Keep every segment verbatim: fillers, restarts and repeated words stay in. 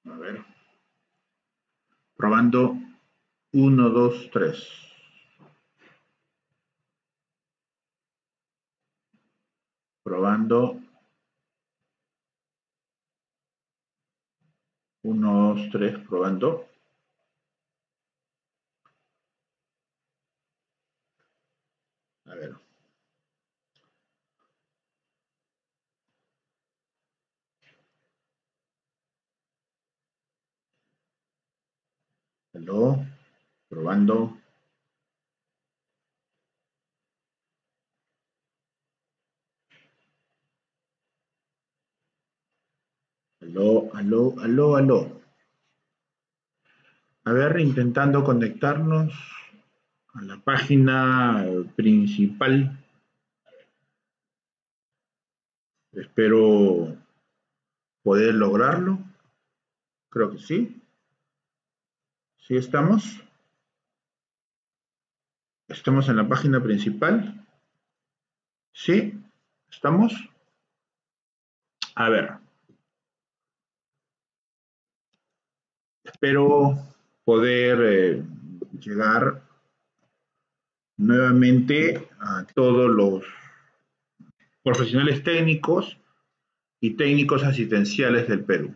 A ver. Probando. Uno, dos, tres. Probando. Uno, dos, tres. Probando. A ver. Aló. Probando. Aló, aló, aló, aló. A ver, intentando conectarnos a la página principal. Espero poder lograrlo. Creo que sí. ¿Sí estamos? ¿Estamos en la página principal? ¿Sí? ¿Estamos? A ver. Espero poder eh, llegar nuevamente a todos los profesionales técnicos y técnicos asistenciales del Perú.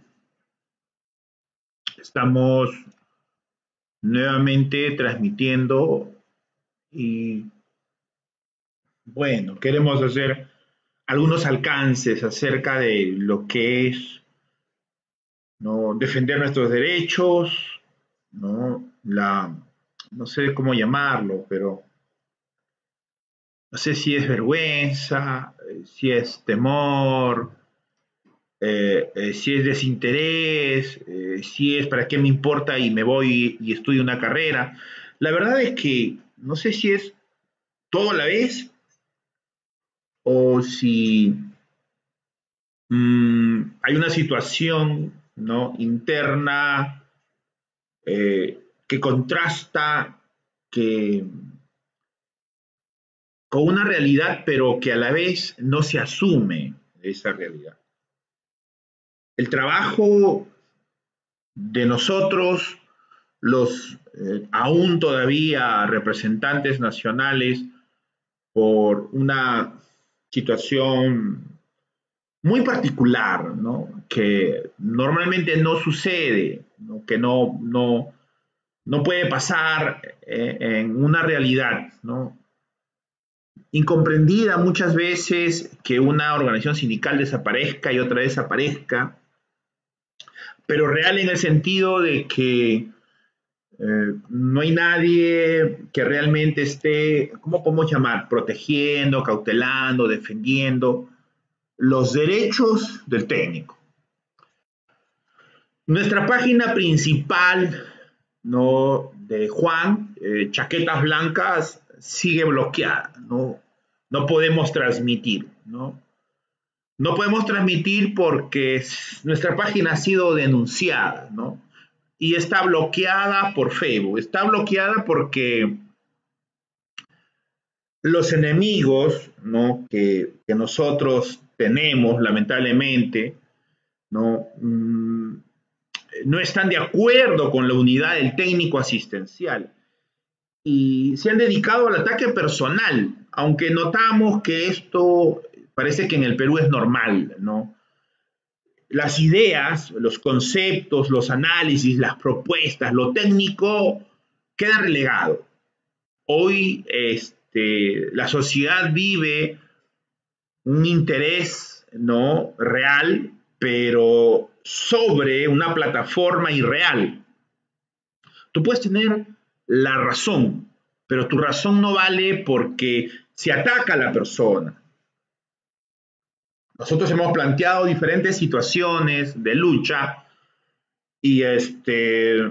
Estamos nuevamente transmitiendo y, bueno, queremos hacer algunos alcances acerca de lo que es, ¿no?, defender nuestros derechos, ¿no? La, no sé cómo llamarlo, pero no sé si es vergüenza, eh, si es temor, eh, eh, si es desinterés, eh, si es para qué me importa y me voy y estudio una carrera. La verdad es que no sé si es todo a la vez o si mmm, hay una situación, ¿no?, interna eh, que contrasta que, con una realidad, pero que a la vez no se asume esa realidad. El trabajo de nosotros, los eh, aún todavía representantes nacionales, por una situación muy particular, ¿no?, que normalmente no sucede, ¿no?, que no, no, no puede pasar eh, en una realidad, ¿no?, incomprendida muchas veces, que una organización sindical desaparezca y otra desaparezca, pero real en el sentido de que eh, no hay nadie que realmente esté, ¿cómo podemos llamar?, protegiendo, cautelando, defendiendo los derechos del técnico. Nuestra página principal, ¿no?, de Juan, eh, Chaquetas Blancas, sigue bloqueada, ¿no? No podemos transmitir, ¿no? No podemos transmitir porque nuestra página ha sido denunciada, ¿no? Y está bloqueada por Facebook. Está bloqueada porque los enemigos, ¿no?, que, que nosotros tenemos, lamentablemente, ¿no?, mm, no están de acuerdo con la unidad del técnico asistencial y se han dedicado al ataque personal, aunque notamos que esto parece que en el Perú es normal, ¿no? Las ideas, los conceptos, los análisis, las propuestas, lo técnico queda relegado. Hoy este, la sociedad vive un interés, ¿no?, real, pero sobre una plataforma irreal. Tú puedes tener la razón, pero tu razón no vale porque se ataca a la persona. Nosotros hemos planteado diferentes situaciones de lucha y este,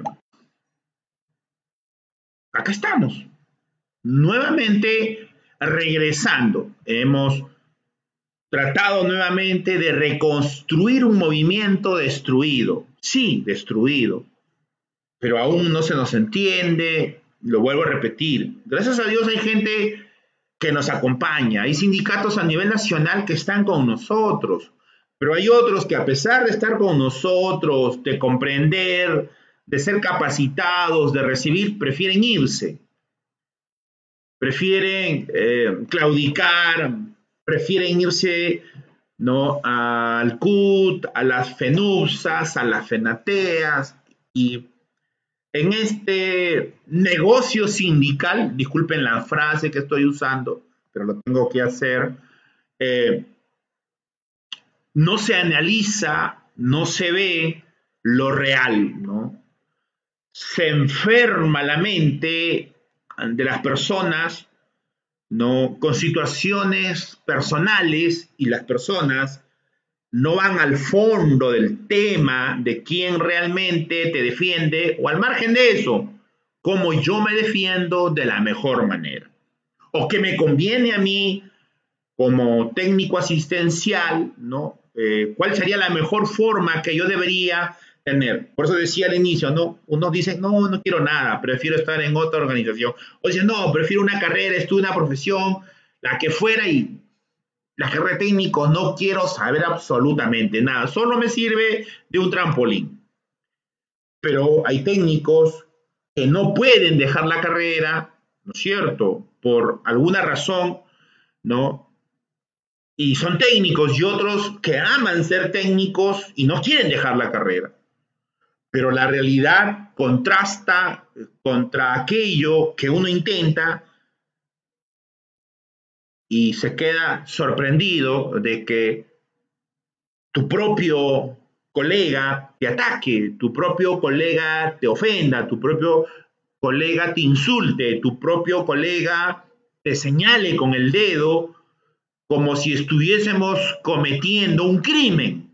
acá estamos, nuevamente regresando. Hemos tratado nuevamente de reconstruir un movimiento destruido, sí, destruido, pero aún no se nos entiende. Lo vuelvo a repetir, gracias a Dios hay gente que nos acompaña, hay sindicatos a nivel nacional que están con nosotros, Pero hay otros que a pesar de estar con nosotros, de comprender, de ser capacitados, de recibir, prefieren irse, prefieren eh, claudicar, prefieren irse, ¿no?, al C U T, a las FENUPSAS, a las FENATEAS, y en este negocio sindical, disculpen la frase que estoy usando, pero lo tengo que hacer, eh, no se analiza, no se ve lo real, ¿no? Se enferma la mente de las personas, ¿no?, con situaciones personales, y las personas no van al fondo del tema de quién realmente te defiende, o al margen de eso, cómo yo me defiendo de la mejor manera, o qué me conviene a mí como técnico asistencial, ¿no? Eh, ¿cuál sería la mejor forma que yo debería tener? Por eso decía al inicio, ¿no? Unos dicen, no, no quiero nada, prefiero estar en otra organización. O dicen, no, prefiero una carrera, estudio una profesión, la que fuera, y la carrera de técnico no quiero saber absolutamente nada, solo me sirve de un trampolín. Pero hay técnicos que no pueden dejar la carrera, ¿no es cierto?, por alguna razón, ¿no? Y son técnicos, y otros que aman ser técnicos y no quieren dejar la carrera. Pero la realidad contrasta contra aquello que uno intenta, y se queda sorprendido de que tu propio colega te ataque, tu propio colega te ofenda, tu propio colega te insulte, tu propio colega te señale con el dedo, como si estuviésemos cometiendo un crimen.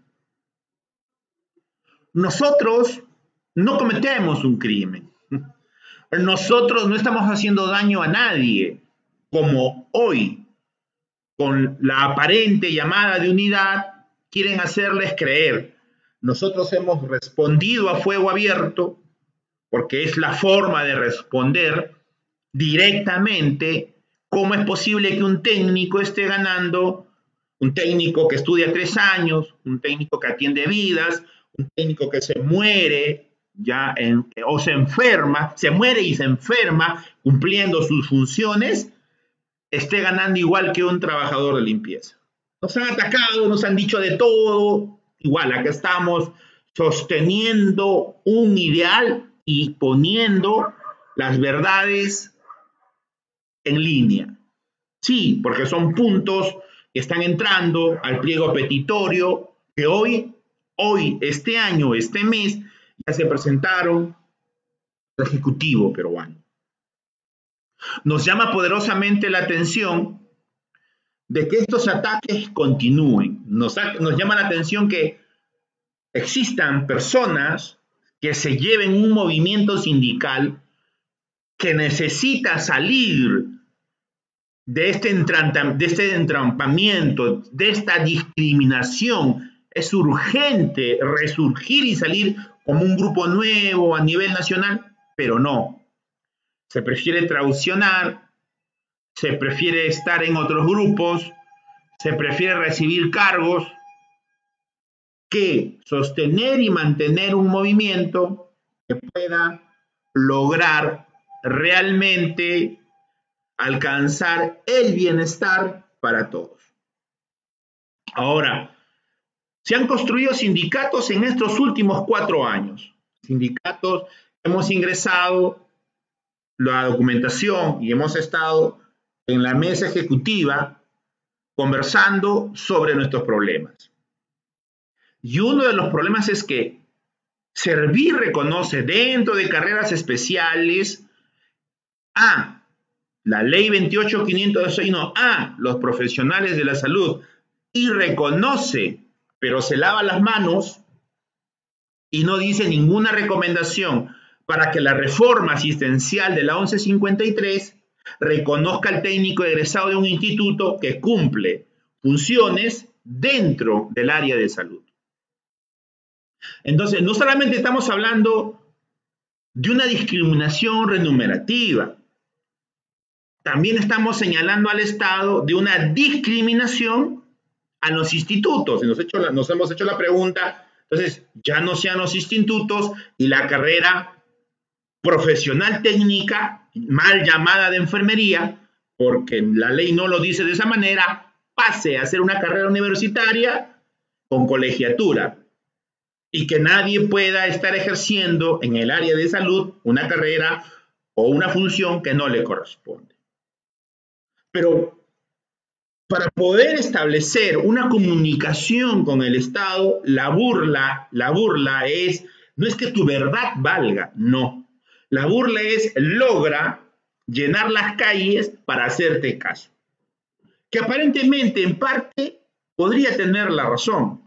Nosotros no cometemos un crimen. Nosotros no estamos haciendo daño a nadie, como hoy, con la aparente llamada de unidad, quieren hacerles creer. Nosotros hemos respondido a fuego abierto, porque es la forma de responder directamente. ¿Cómo es posible que un técnico esté ganando, un técnico que estudia tres años, un técnico que atiende vidas, un técnico que se muere ya en, o se enferma, se muere y se enferma cumpliendo sus funciones, esté ganando igual que un trabajador de limpieza? Nos han atacado, nos han dicho de todo. Igual, acá estamos sosteniendo un ideal y poniendo las verdades en línea. Sí, porque son puntos que están entrando al pliego petitorio que hoy, hoy, este año, este mes, ya se presentaron al Ejecutivo peruano. Nos llama poderosamente la atención de que estos ataques continúen. Nos, nos llama la atención que existan personas que se lleven un movimiento sindical que necesita salir de este, de este entrampamiento, de esta discriminación. Es urgente resurgir y salir como un grupo nuevo a nivel nacional, pero no. Se prefiere traicionar, se prefiere estar en otros grupos, se prefiere recibir cargos, que sostener y mantener un movimiento que pueda lograr realmente alcanzar el bienestar para todos. Ahora, se han construido sindicatos en estos últimos cuatro años. Sindicatos, hemos ingresado la documentación y hemos estado en la mesa ejecutiva conversando sobre nuestros problemas. Y uno de los problemas es que Servir reconoce dentro de carreras especiales a la ley veintiocho mil quinientos uno a los profesionales de la salud, y reconoce, pero se lava las manos y no dice ninguna recomendación para que la reforma asistencial de la once cincuenta y tres reconozca al técnico egresado de un instituto que cumple funciones dentro del área de salud. Entonces, no solamente estamos hablando de una discriminación remunerativa, también estamos señalando al Estado de una discriminación a los institutos. Y nos, hecho la, nos hemos hecho la pregunta, entonces, ya no sean los institutos y la carrera profesional técnica, mal llamada de enfermería, porque la ley no lo dice de esa manera, pase a ser una carrera universitaria con colegiatura y que nadie pueda estar ejerciendo en el área de salud una carrera o una función que no le corresponde. Pero para poder establecer una comunicación con el Estado, la burla, la burla es, no es que tu verdad valga, no. La burla es, logra llenar las calles para hacerte caso. Que aparentemente, en parte, podría tener la razón,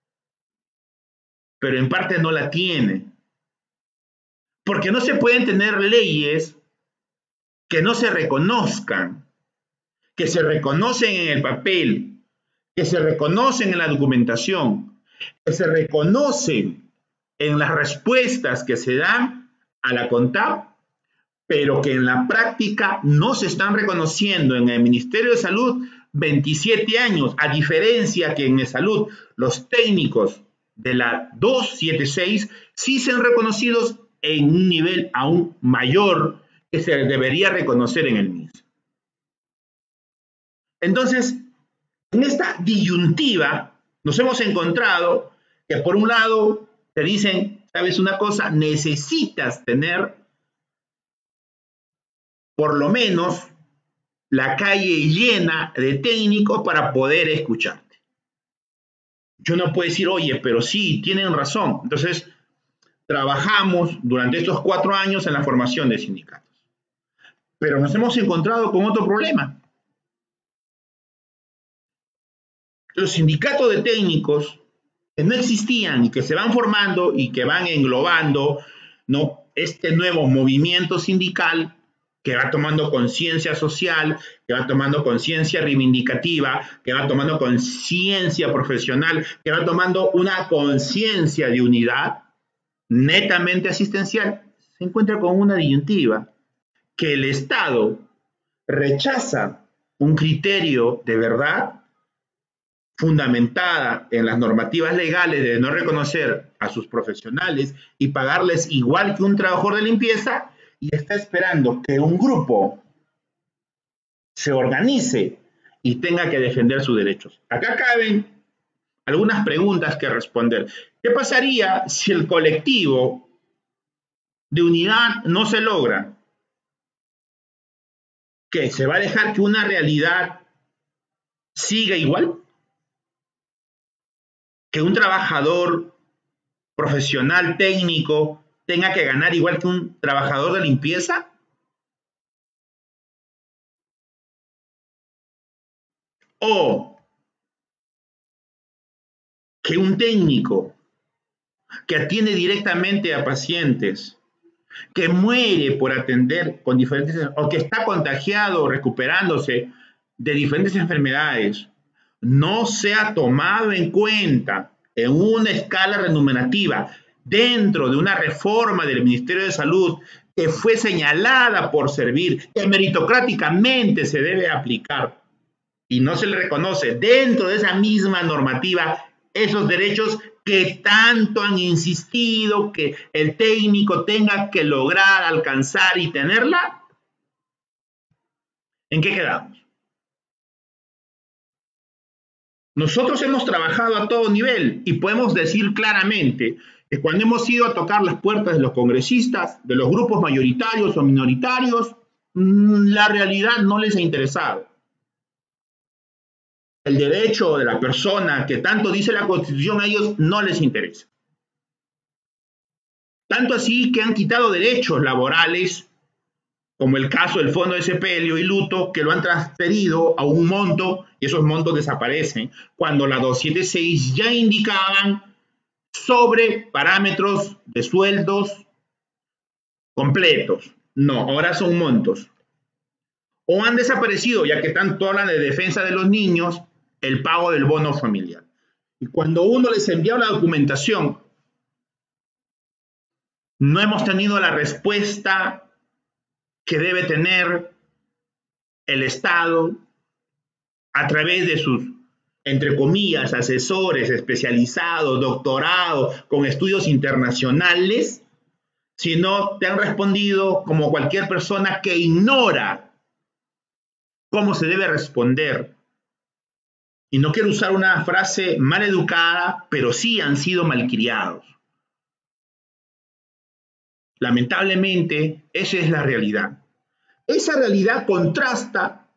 pero en parte no la tiene. Porque no se pueden tener leyes que no se reconozcan, que se reconocen en el papel, que se reconocen en la documentación, que se reconocen en las respuestas que se dan a la CONTAP, pero que en la práctica no se están reconociendo en el Ministerio de Salud veintisiete años, a diferencia que en el Salud los técnicos de la doscientos setenta y seis sí se han reconocidos en un nivel aún mayor que se debería reconocer en el M I S. Entonces, en esta disyuntiva nos hemos encontrado que por un lado te dicen, ¿sabes una cosa? Necesitas tener por lo menos la calle llena de técnicos para poder escucharte. Yo no puedo decir, oye, pero sí, tienen razón. Entonces, trabajamos durante estos cuatro años en la formación de sindicatos. Pero nos hemos encontrado con otro problema. Los sindicatos de técnicos que no existían y que se van formando y que van englobando, ¿no?, este nuevo movimiento sindical que va tomando conciencia social, que va tomando conciencia reivindicativa, que va tomando conciencia profesional, que va tomando una conciencia de unidad netamente asistencial, se encuentra con una disyuntiva, que el Estado rechaza un criterio de verdad fundamentada en las normativas legales de no reconocer a sus profesionales y pagarles igual que un trabajador de limpieza, y está esperando que un grupo se organice y tenga que defender sus derechos. Acá caben algunas preguntas que responder. ¿Qué pasaría si el colectivo de unidad no se logra? ¿Qué? ¿Se va a dejar que una realidad siga igual? ¿Que un trabajador profesional técnico tenga que ganar igual que un trabajador de limpieza? ¿O que un técnico que atiende directamente a pacientes, que muere por atender con diferentes, o que está contagiado o recuperándose de diferentes enfermedades, no sea tomado en cuenta en una escala remunerativa dentro de una reforma del Ministerio de Salud que fue señalada por servir, que meritocráticamente se debe aplicar y no se le reconoce dentro de esa misma normativa esos derechos que tanto han insistido que el técnico tenga que lograr alcanzar y tenerla? ¿En qué quedamos? Nosotros hemos trabajado a todo nivel y podemos decir claramente que cuando hemos ido a tocar las puertas de los congresistas, de los grupos mayoritarios o minoritarios, la realidad no les ha interesado. El derecho de la persona que tanto dice la Constitución a ellos no les interesa. Tanto así que han quitado derechos laborales, como el caso del fondo de sepelio y luto, que lo han transferido a un monto y esos montos desaparecen, cuando la doscientos setenta y seis ya indicaban sobre parámetros de sueldos completos. No, ahora son montos. O han desaparecido, ya que tanto hablan de defensa de los niños, el pago del bono familiar. Y cuando uno les envía la documentación, no hemos tenido la respuesta que debe tener el Estado a través de sus entre comillas, asesores especializados, doctorados, con estudios internacionales, sino te han respondido como cualquier persona que ignora cómo se debe responder. Y no quiero usar una frase mal educada, pero sí han sido malcriados. Lamentablemente, esa es la realidad. Esa realidad contrasta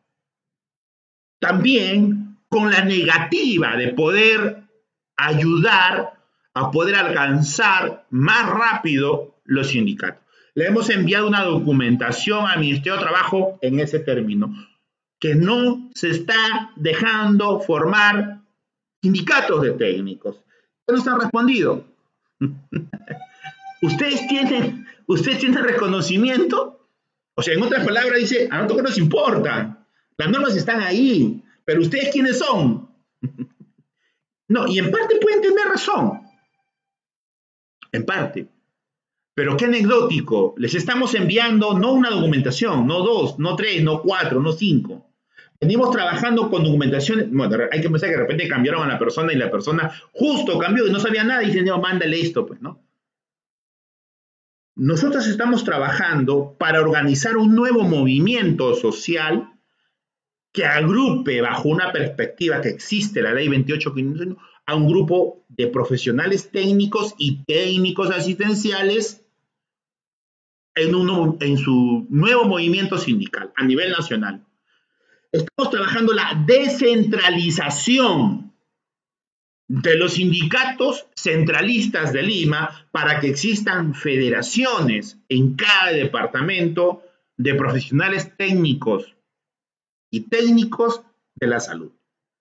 también con la negativa de poder ayudar a poder alcanzar más rápido los sindicatos. Le hemos enviado una documentación al Ministerio de Trabajo en ese término, que no se está dejando formar sindicatos de técnicos. ¿Qué nos han respondido? ¿Ustedes tienen, ¿Ustedes tienen reconocimiento? O sea, en otras palabras dice, a nosotros no nos importa, las normas están ahí, pero ¿ustedes quiénes son? No, y en parte pueden tener razón, en parte. Pero qué anecdótico, les estamos enviando no una documentación, no dos, no tres, no cuatro, no cinco. Venimos trabajando con documentación, bueno, hay que pensar que de repente cambiaron a la persona y la persona justo cambió y no sabía nada y dice, no, mándale esto, pues, ¿no? Nosotros estamos trabajando para organizar un nuevo movimiento social que agrupe bajo una perspectiva que existe, la ley veintiocho quinientos uno, a un grupo de profesionales técnicos y técnicos asistenciales en, uno, en su nuevo movimiento sindical a nivel nacional. Estamos trabajando la descentralización de los sindicatos centralistas de Lima para que existan federaciones en cada departamento de profesionales técnicos y técnicos de la salud.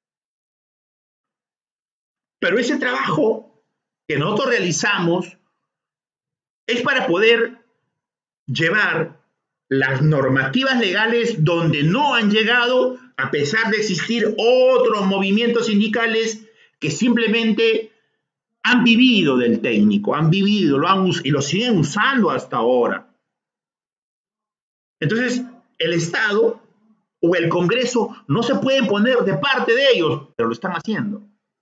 Pero ese trabajo que nosotros realizamos es para poder llevar las normativas legales donde no han llegado, a pesar de existir otros movimientos sindicales que simplemente han vivido del técnico, han vivido, lo han y lo siguen usando hasta ahora. Entonces, el Estado o el Congreso no se pueden poner de parte de ellos, pero lo están haciendo.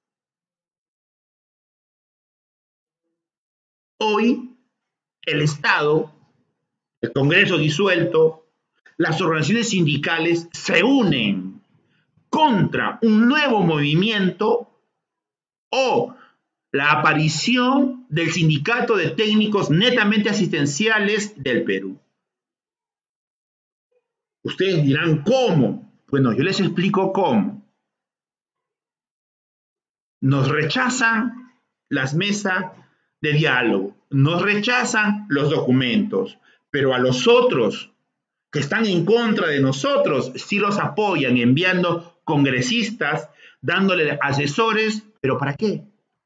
Hoy, el Estado, el Congreso disuelto, las organizaciones sindicales se unen contra un nuevo movimiento o la aparición del sindicato de técnicos netamente asistenciales del Perú. Ustedes dirán, ¿cómo? Bueno, yo les explico cómo. Nos rechazan las mesas de diálogo, nos rechazan los documentos, pero a los otros que están en contra de nosotros sí los apoyan enviando congresistas, dándole asesores, ¿pero para qué?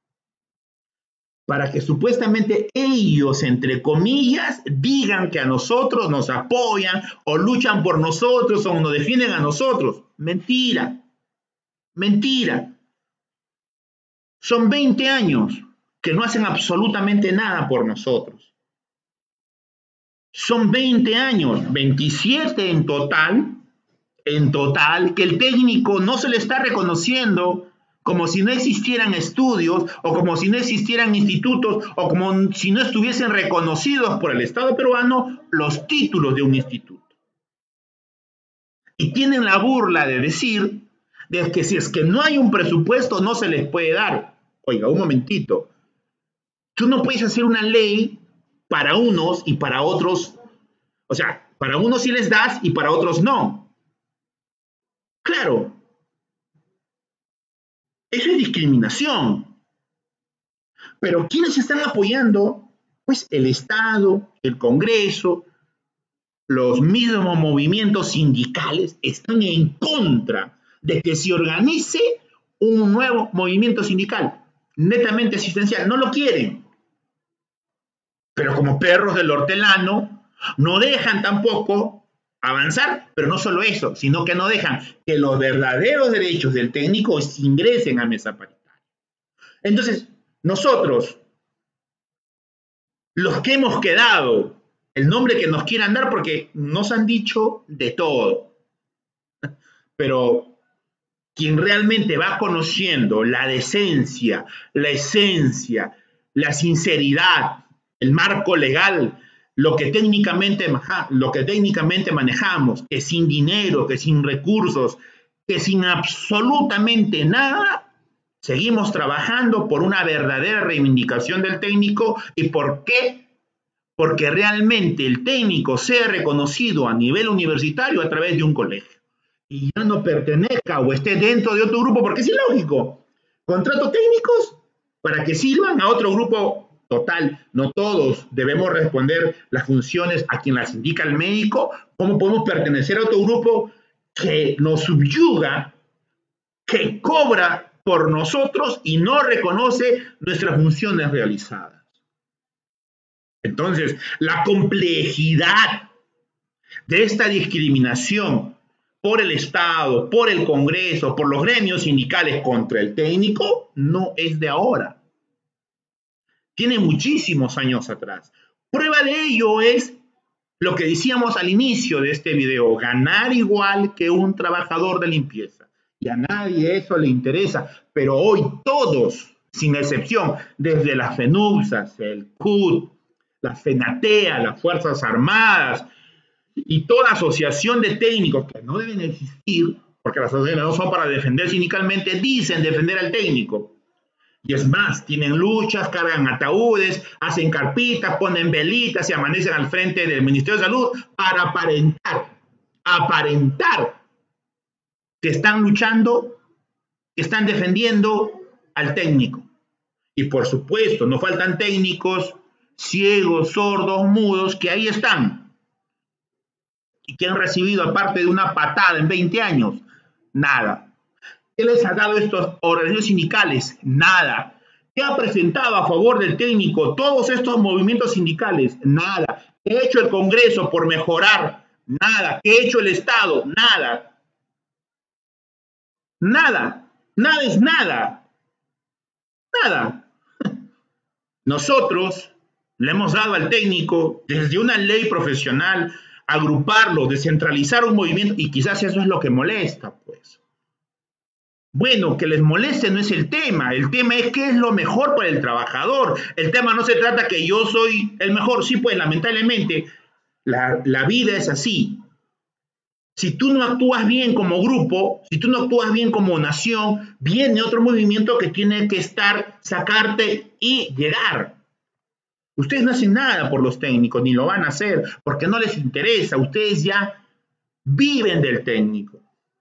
Para que supuestamente ellos, entre comillas, digan que a nosotros nos apoyan o luchan por nosotros o nos defienden a nosotros. Mentira, mentira. Son veinte años que no hacen absolutamente nada por nosotros. Son veinte años, veintisiete en total, en total, que el técnico no se le está reconociendo como si no existieran estudios o como si no existieran institutos o como si no estuviesen reconocidos por el Estado peruano los títulos de un instituto. Y tienen la burla de decir de que si es que no hay un presupuesto no se les puede dar. Oiga, un momentito. Tú no puedes hacer una ley para unos y para otros. O sea, para unos sí les das y para otros no. Claro. Eso es discriminación. Pero ¿quiénes están apoyando? Pues el Estado, el Congreso, los mismos movimientos sindicales están en contra de que se organice un nuevo movimiento sindical, netamente asistencial. No lo quieren. Pero como perros del hortelano, no dejan tampoco avanzar, pero no solo eso, sino que no dejan que los verdaderos derechos del técnico ingresen a mesa paritaria. Entonces, nosotros, los que hemos quedado, el nombre que nos quieran dar, porque nos han dicho de todo, pero quien realmente va conociendo la decencia, la esencia, la sinceridad, el marco legal, lo que técnicamente, lo que técnicamente manejamos, que sin dinero, que sin recursos, que sin absolutamente nada, seguimos trabajando por una verdadera reivindicación del técnico. ¿Y por qué? Porque realmente el técnico sea reconocido a nivel universitario a través de un colegio y ya no pertenezca o esté dentro de otro grupo, porque es ilógico. Contrato técnicos para que sirvan a otro grupo. Total, no todos debemos responder las funciones a quien las indica el médico. ¿Cómo podemos pertenecer a otro grupo que nos subyuga, que cobra por nosotros y no reconoce nuestras funciones realizadas? Entonces, la complejidad de esta discriminación por el Estado, por el Congreso, por los gremios sindicales contra el técnico no es de ahora. Tiene muchísimos años atrás. Prueba de ello es lo que decíamos al inicio de este video, ganar igual que un trabajador de limpieza. Y a nadie eso le interesa, pero hoy todos, sin excepción, desde las FENUPSAS, el C U T, la FENATEA, las Fuerzas Armadas y toda asociación de técnicos que no deben existir, porque las asociaciones no son para defender sindicalmente, dicen defender al técnico. Y es más, tienen luchas, cargan ataúdes, hacen carpitas, ponen velitas y amanecen al frente del Ministerio de Salud para aparentar, aparentar que están luchando, que están defendiendo al técnico. Y por supuesto, no faltan técnicos ciegos, sordos, mudos, que ahí están. Y que han recibido, aparte de una patada en veinte años, nada. ¿Qué les ha dado estos organizaciones sindicales? Nada. ¿Qué ha presentado a favor del técnico todos estos movimientos sindicales? Nada. ¿Qué ha hecho el Congreso por mejorar? Nada. ¿Qué ha hecho el Estado? Nada. Nada. Nada es nada. Nada. Nosotros le hemos dado al técnico, desde una ley profesional, agruparlo, descentralizar un movimiento, y quizás eso es lo que molesta, pues. Bueno, que les moleste no es el tema, el tema es qué es lo mejor para el trabajador. El tema no se trata que yo soy el mejor, sí, pues lamentablemente la, la vida es así. Si tú no actúas bien como grupo, si tú no actúas bien como nación, viene otro movimiento que tiene que estar, sacarte y llegar. Ustedes no hacen nada por los técnicos, ni lo van a hacer, porque no les interesa. Ustedes ya viven del técnico.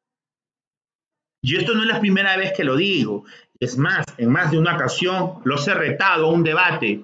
Y esto no es la primera vez que lo digo. Es más, en más de una ocasión los he retado a un debate.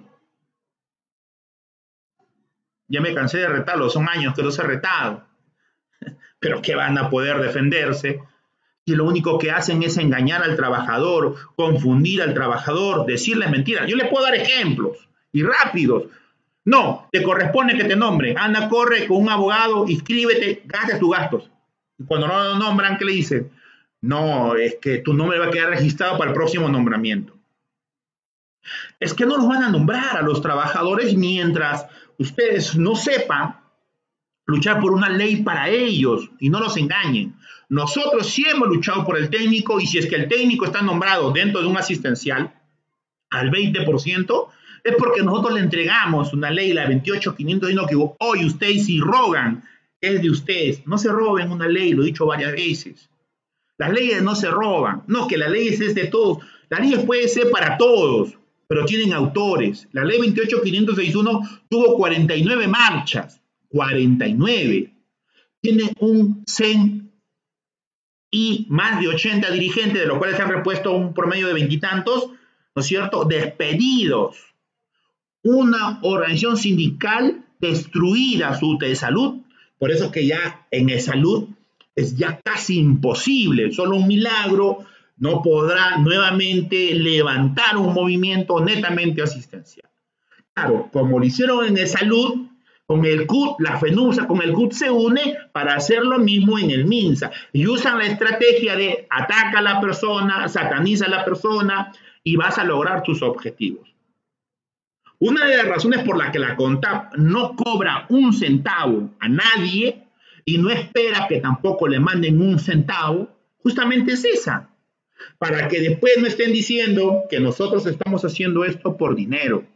Ya me cansé de retarlos, son años que los he retado. Pero ¿qué van a poder defenderse? Si lo único que hacen es engañar al trabajador, confundir al trabajador, decirles mentiras. Yo les puedo dar ejemplos, y rápidos. No, te corresponde que te nombren. Anda, corre con un abogado, inscríbete, gasta tus gastos. Y cuando no lo nombran, ¿qué le dicen? No, es que tu nombre va a quedar registrado para el próximo nombramiento. Es que no los van a nombrar a los trabajadores mientras ustedes no sepan luchar por una ley para ellos y no los engañen. Nosotros sí hemos luchado por el técnico, y si es que el técnico está nombrado dentro de un asistencial al veinte por ciento, es porque nosotros le entregamos una ley, la veintiocho mil quinientos uno, que hoy ustedes si rogan, es de ustedes. No se roben una ley, lo he dicho varias veces. Las leyes no se roban. No, que la ley es de todos. La ley puede ser para todos, pero tienen autores. La ley veintiocho mil quinientos sesenta y uno tuvo cuarenta y nueve marchas. cuarenta y nueve. Tiene un C E N y más de ochenta dirigentes, de los cuales se han repuesto un promedio de veintitantos, ¿no es cierto?, despedidos. Una organización sindical destruida, su de salud. Por eso es que ya en el salud es ya casi imposible. Solo un milagro no podrá nuevamente levantar un movimiento netamente asistencial. Claro, como lo hicieron en el salud, con el C U T, la FENUPSA con el C U T se une para hacer lo mismo en el MINSA. Y usan la estrategia de ataca a la persona, sataniza a la persona y vas a lograr tus objetivos. Una de las razones por las que la CONTAP no cobra un centavo a nadie y no espera que tampoco le manden un centavo, justamente es esa, para que después no estén diciendo que nosotros estamos haciendo esto por dinero.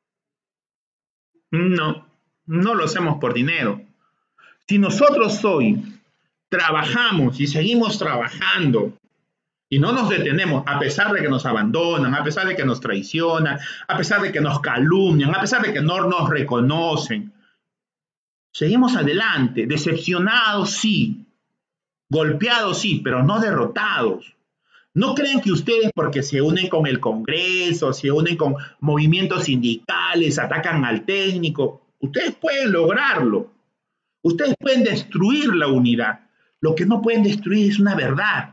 No, no lo hacemos por dinero. Si nosotros hoy trabajamos y seguimos trabajando y no nos detenemos, a pesar de que nos abandonan, a pesar de que nos traicionan, a pesar de que nos calumnian, a pesar de que no nos reconocen, seguimos adelante, decepcionados sí, golpeados sí, pero no derrotados. No creen que ustedes, porque se unen con el Congreso, se unen con movimientos sindicales, atacan al técnico, ustedes pueden lograrlo. Ustedes pueden destruir la unidad. Lo que no pueden destruir es una verdad.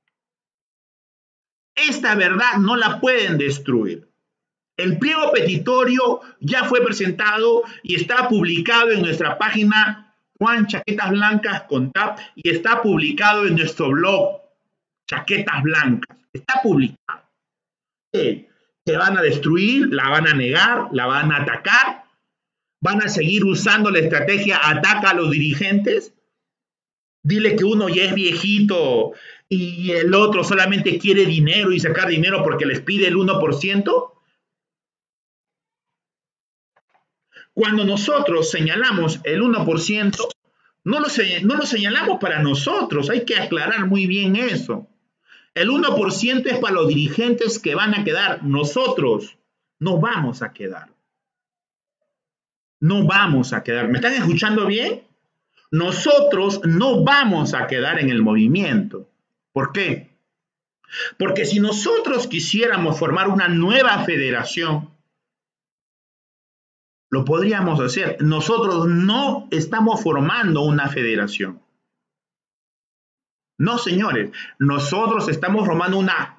Esta verdad no la pueden destruir. El pliego petitorio ya fue presentado y está publicado en nuestra página Juan Chaquetas Blancas Contap y está publicado en nuestro blog Chaquetas Blancas. Está publicado. ¿Qué? ¿Se van a destruir? ¿La van a negar? ¿La van a atacar? ¿Van a seguir usando la estrategia ataca a los dirigentes? Dile que uno ya es viejito y el otro solamente quiere dinero y sacar dinero porque les pide el uno por ciento. Cuando nosotros señalamos el uno por ciento, no lo, no lo señalamos para nosotros, hay que aclarar muy bien eso. El uno por ciento es para los dirigentes que van a quedar, nosotros no vamos a quedar. No vamos a quedar. ¿Me están escuchando bien? Nosotros no vamos a quedar en el movimiento. ¿Por qué? Porque si nosotros quisiéramos formar una nueva federación, lo podríamos hacer. Nosotros no estamos formando una federación. No, señores. Nosotros estamos formando una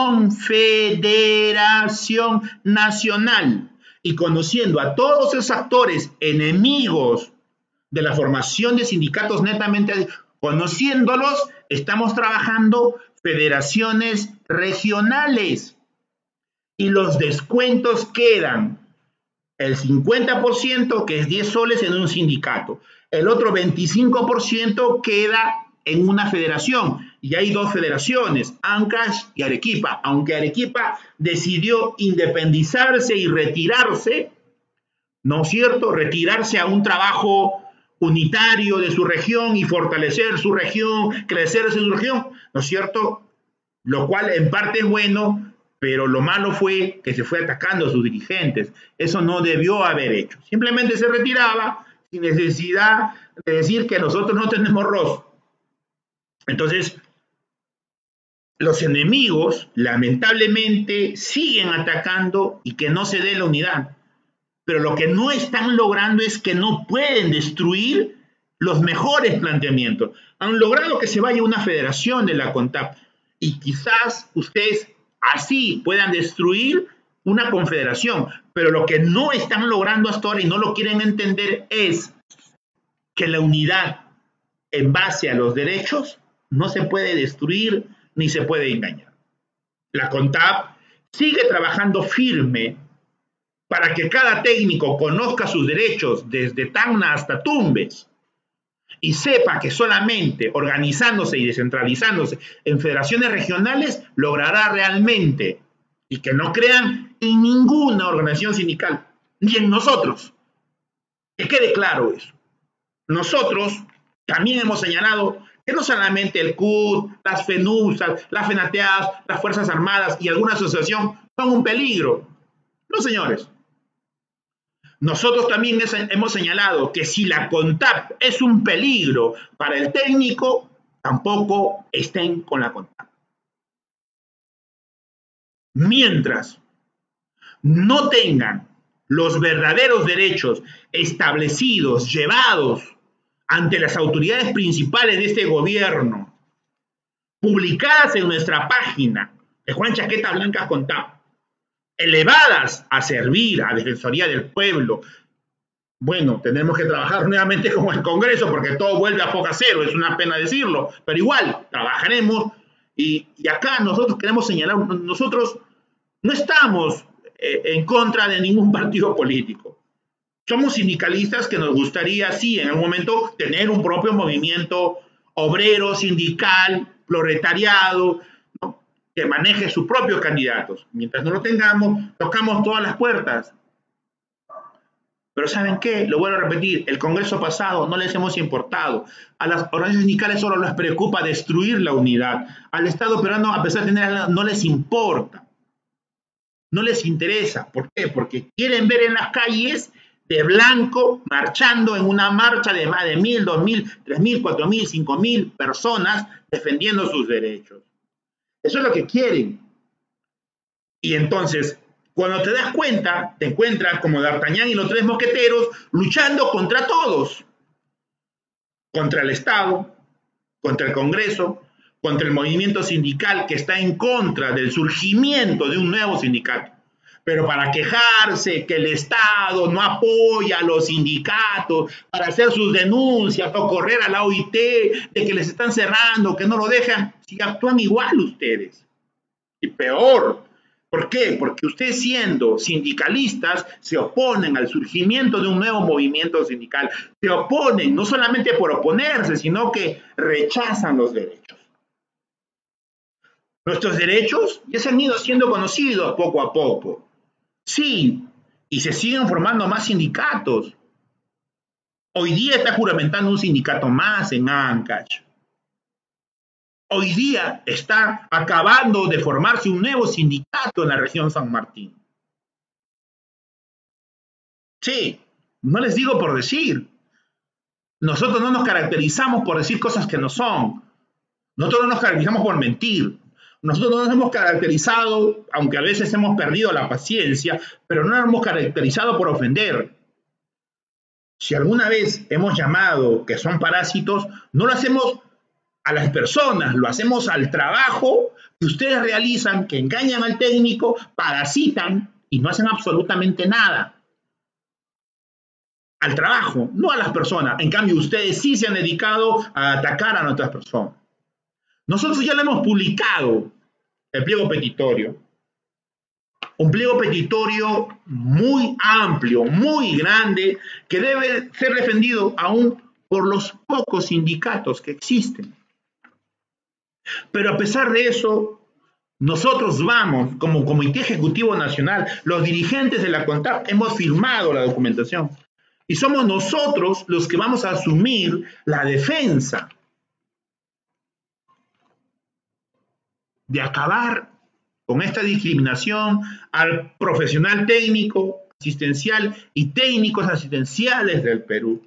confederación nacional. Y conociendo a todos esos actores enemigos de la formación de sindicatos netamente, conociéndolos, estamos trabajando federaciones regionales. Y los descuentos quedan el cincuenta por ciento, que es diez soles en un sindicato. El otro veinticinco por ciento queda en una federación. Y hay dos federaciones, Ancash y Arequipa. Aunque Arequipa decidió independizarse y retirarse, ¿no es cierto? Retirarse a un trabajo unitario de su región y fortalecer su región, crecer en su región, ¿no es cierto? Lo cual en parte es bueno, pero lo malo fue que se fue atacando a sus dirigentes. Eso no debió haber hecho. Simplemente se retiraba sin necesidad de decir que nosotros no tenemos rostro. Entonces, los enemigos, lamentablemente, siguen atacando y que no se dé la unidad. Pero lo que no están logrando es que no pueden destruir los mejores planteamientos. Han logrado que se vaya una federación de la CONTAP y quizás ustedes así puedan destruir una confederación. Pero lo que no están logrando hasta ahora y no lo quieren entender es que la unidad en base a los derechos no se puede destruir ni se puede engañar. La CONTAP sigue trabajando firme para que cada técnico conozca sus derechos desde Tacna hasta Tumbes y sepa que solamente organizándose y descentralizándose en federaciones regionales logrará realmente, y que no crean en ninguna organización sindical, ni en nosotros. Que quede claro eso. Nosotros también hemos señalado que no solamente el C U T, las FENUSAS, las FENATEAS, las Fuerzas Armadas y alguna asociación son un peligro. No, señores. Nosotros también hemos señalado que si la CONTAP es un peligro para el técnico, tampoco estén con la CONTAP. Mientras no tengan los verdaderos derechos establecidos, llevados ante las autoridades principales de este gobierno, publicadas en nuestra página de Juan Chaquetas Blancas CONTAP, elevadas a servir a Defensoría del Pueblo, bueno, tenemos que trabajar nuevamente con el Congreso porque todo vuelve a foca cero, es una pena decirlo, pero igual trabajaremos y, y acá nosotros queremos señalar, nosotros no estamos eh, en contra de ningún partido político. Somos sindicalistas que nos gustaría, sí, en algún momento tener un propio movimiento obrero, sindical, proletariado, ¿no?, que maneje sus propios candidatos. Mientras no lo tengamos, tocamos todas las puertas. Pero ¿saben qué? Lo vuelvo a repetir, el Congreso pasado no les hemos importado. A las organizaciones sindicales solo les preocupa destruir la unidad. Al Estado peruano, a pesar de tener, no les importa. No les interesa. ¿Por qué? Porque quieren ver en las calles de blanco marchando en una marcha de más de mil, dos mil, tres mil, cuatro mil, cinco mil personas defendiendo sus derechos. Eso es lo que quieren. Y entonces, cuando te das cuenta, te encuentras como D'Artagnan y los tres mosqueteros luchando contra todos. Contra el Estado, contra el Congreso, contra el movimiento sindical que está en contra del surgimiento de un nuevo sindicato. Pero para quejarse que el Estado no apoya a los sindicatos, para hacer sus denuncias o correr a la O I T de que les están cerrando, que no lo dejan, si actúan igual ustedes. Y peor. ¿Por qué? Porque ustedes, siendo sindicalistas, se oponen al surgimiento de un nuevo movimiento sindical. Se oponen no solamente por oponerse, sino que rechazan los derechos. Nuestros derechos ya se han ido siendo conocidos poco a poco. Sí, y se siguen formando más sindicatos. Hoy día está juramentando un sindicato más en Ancash. Hoy día está acabando de formarse un nuevo sindicato en la región San Martín. Sí, no les digo por decir. Nosotros no nos caracterizamos por decir cosas que no son. Nosotros no nos caracterizamos por mentir. Nosotros no nos hemos caracterizado, aunque a veces hemos perdido la paciencia, pero no nos hemos caracterizado por ofender. Si alguna vez hemos llamado que son parásitos, no lo hacemos a las personas, lo hacemos al trabajo que ustedes realizan, que engañan al técnico, parasitan y no hacen absolutamente nada. Al trabajo, no a las personas. En cambio, ustedes sí se han dedicado a atacar a nuestras personas. Nosotros ya lo hemos publicado, el pliego petitorio. Un pliego petitorio muy amplio, muy grande, que debe ser defendido aún por los pocos sindicatos que existen. Pero a pesar de eso, nosotros vamos, como Comité Ejecutivo Nacional, los dirigentes de la CONTAP, hemos firmado la documentación. Y somos nosotros los que vamos a asumir la defensa de acabar con esta discriminación al profesional técnico, asistencial y técnicos asistenciales del Perú.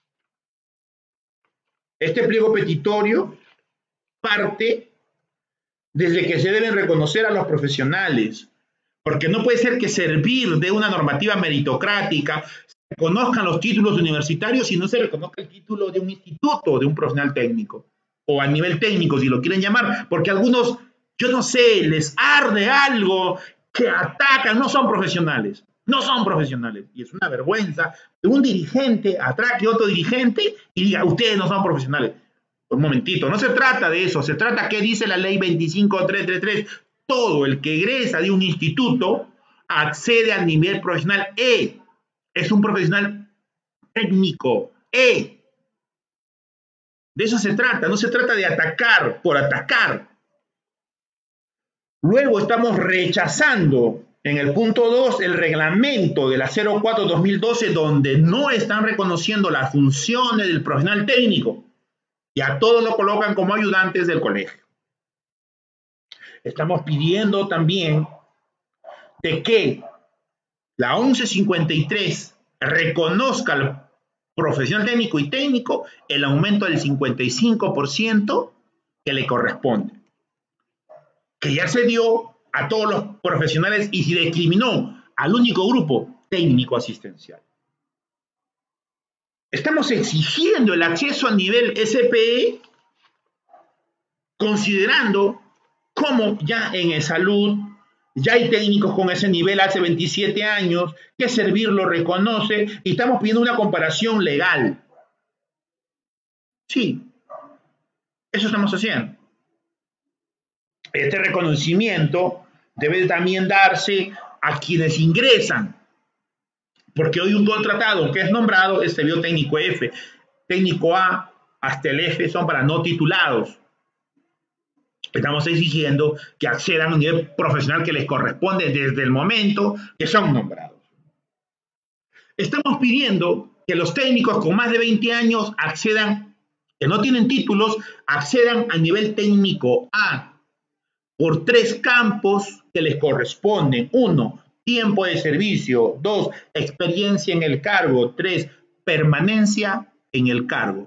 Este pliego petitorio parte desde que se deben reconocer a los profesionales, porque no puede ser que servir de una normativa meritocrática se reconozcan los títulos universitarios y no se reconozca el título de un instituto, de un profesional técnico, o a nivel técnico, si lo quieren llamar, porque algunos, yo no sé, les arde algo que atacan, no son profesionales, no son profesionales, y es una vergüenza que un dirigente atraque a otro dirigente y diga, ustedes no son profesionales. Un momentito, no se trata de eso, se trata que dice la ley veinticinco mil trescientos treinta y tres, todo el que egresa de un instituto accede al nivel profesional E, es un profesional técnico E. De eso se trata, no se trata de atacar por atacar. Luego estamos rechazando en el punto dos el reglamento de la cero cuatro dos mil doce, donde no están reconociendo las funciones del profesional técnico. Y a todos lo colocan como ayudantes del colegio. Estamos pidiendo también de que la once cincuenta y tres reconozca al profesional técnico y técnico el aumento del cincuenta y cinco por ciento que le corresponde. Que ya se dio a todos los profesionales y se discriminó al único grupo técnico asistencial. Estamos exigiendo el acceso a nivel S P E, considerando cómo ya en salud ya hay técnicos con ese nivel hace veintisiete años, que Servir lo reconoce, y estamos pidiendo una comparación legal. Sí, eso estamos haciendo. Este reconocimiento debe también darse a quienes ingresan. Porque hoy un contratado que es nombrado es servicio técnico F, técnico A hasta el F son para no titulados. Estamos exigiendo que accedan a un nivel profesional que les corresponde desde el momento que son nombrados. Estamos pidiendo que los técnicos con más de veinte años accedan, que no tienen títulos, accedan al nivel técnico A por tres campos que les corresponden. Uno, tiempo de servicio. Dos, experiencia en el cargo. Tres, permanencia en el cargo.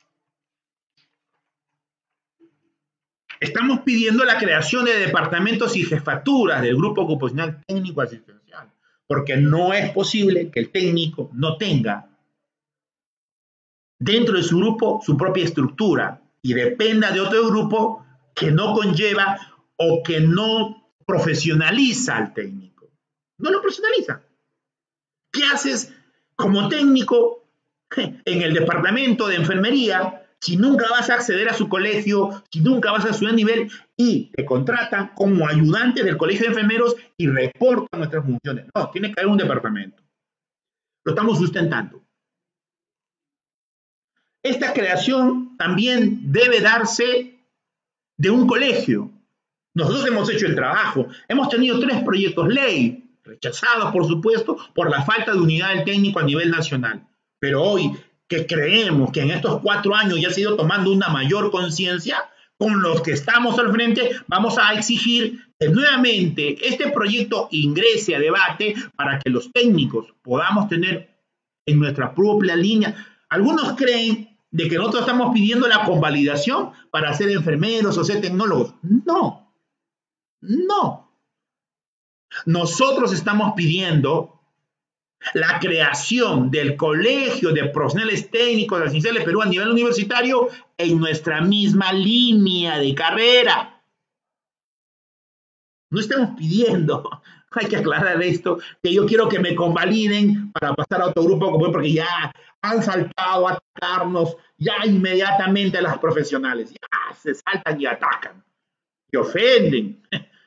Estamos pidiendo la creación de departamentos y jefaturas del grupo ocupacional técnico asistencial, porque no es posible que el técnico no tenga dentro de su grupo su propia estructura y dependa de otro grupo que no conlleva o que no profesionaliza al técnico. No lo profesionaliza. ¿Qué haces como técnico en el departamento de enfermería si nunca vas a acceder a su colegio, si nunca vas a subir nivel y te contratan como ayudante del colegio de enfermeros y reportan nuestras funciones? No, tiene que haber un departamento. Lo estamos sustentando. Esta creación también debe darse de un colegio. Nosotros hemos hecho el trabajo. Hemos tenido tres proyectos ley, rechazados, por supuesto, por la falta de unidad del técnico a nivel nacional. Pero hoy, que creemos que en estos cuatro años ya se ha ido tomando una mayor conciencia, con los que estamos al frente, vamos a exigir que nuevamente este proyecto ingrese a debate para que los técnicos podamos tener en nuestra propia línea. Algunos creen de que nosotros estamos pidiendo la convalidación para ser enfermeros o ser tecnólogos. No, no. Nosotros estamos pidiendo la creación del Colegio de Profesionales Técnicos Asistenciales Perú a nivel universitario en nuestra misma línea de carrera. No estamos pidiendo, hay que aclarar esto, que yo quiero que me convaliden para pasar a otro grupo porque ya han saltado a atacarnos ya inmediatamente a las profesionales. Ya se saltan y atacan, y ofenden.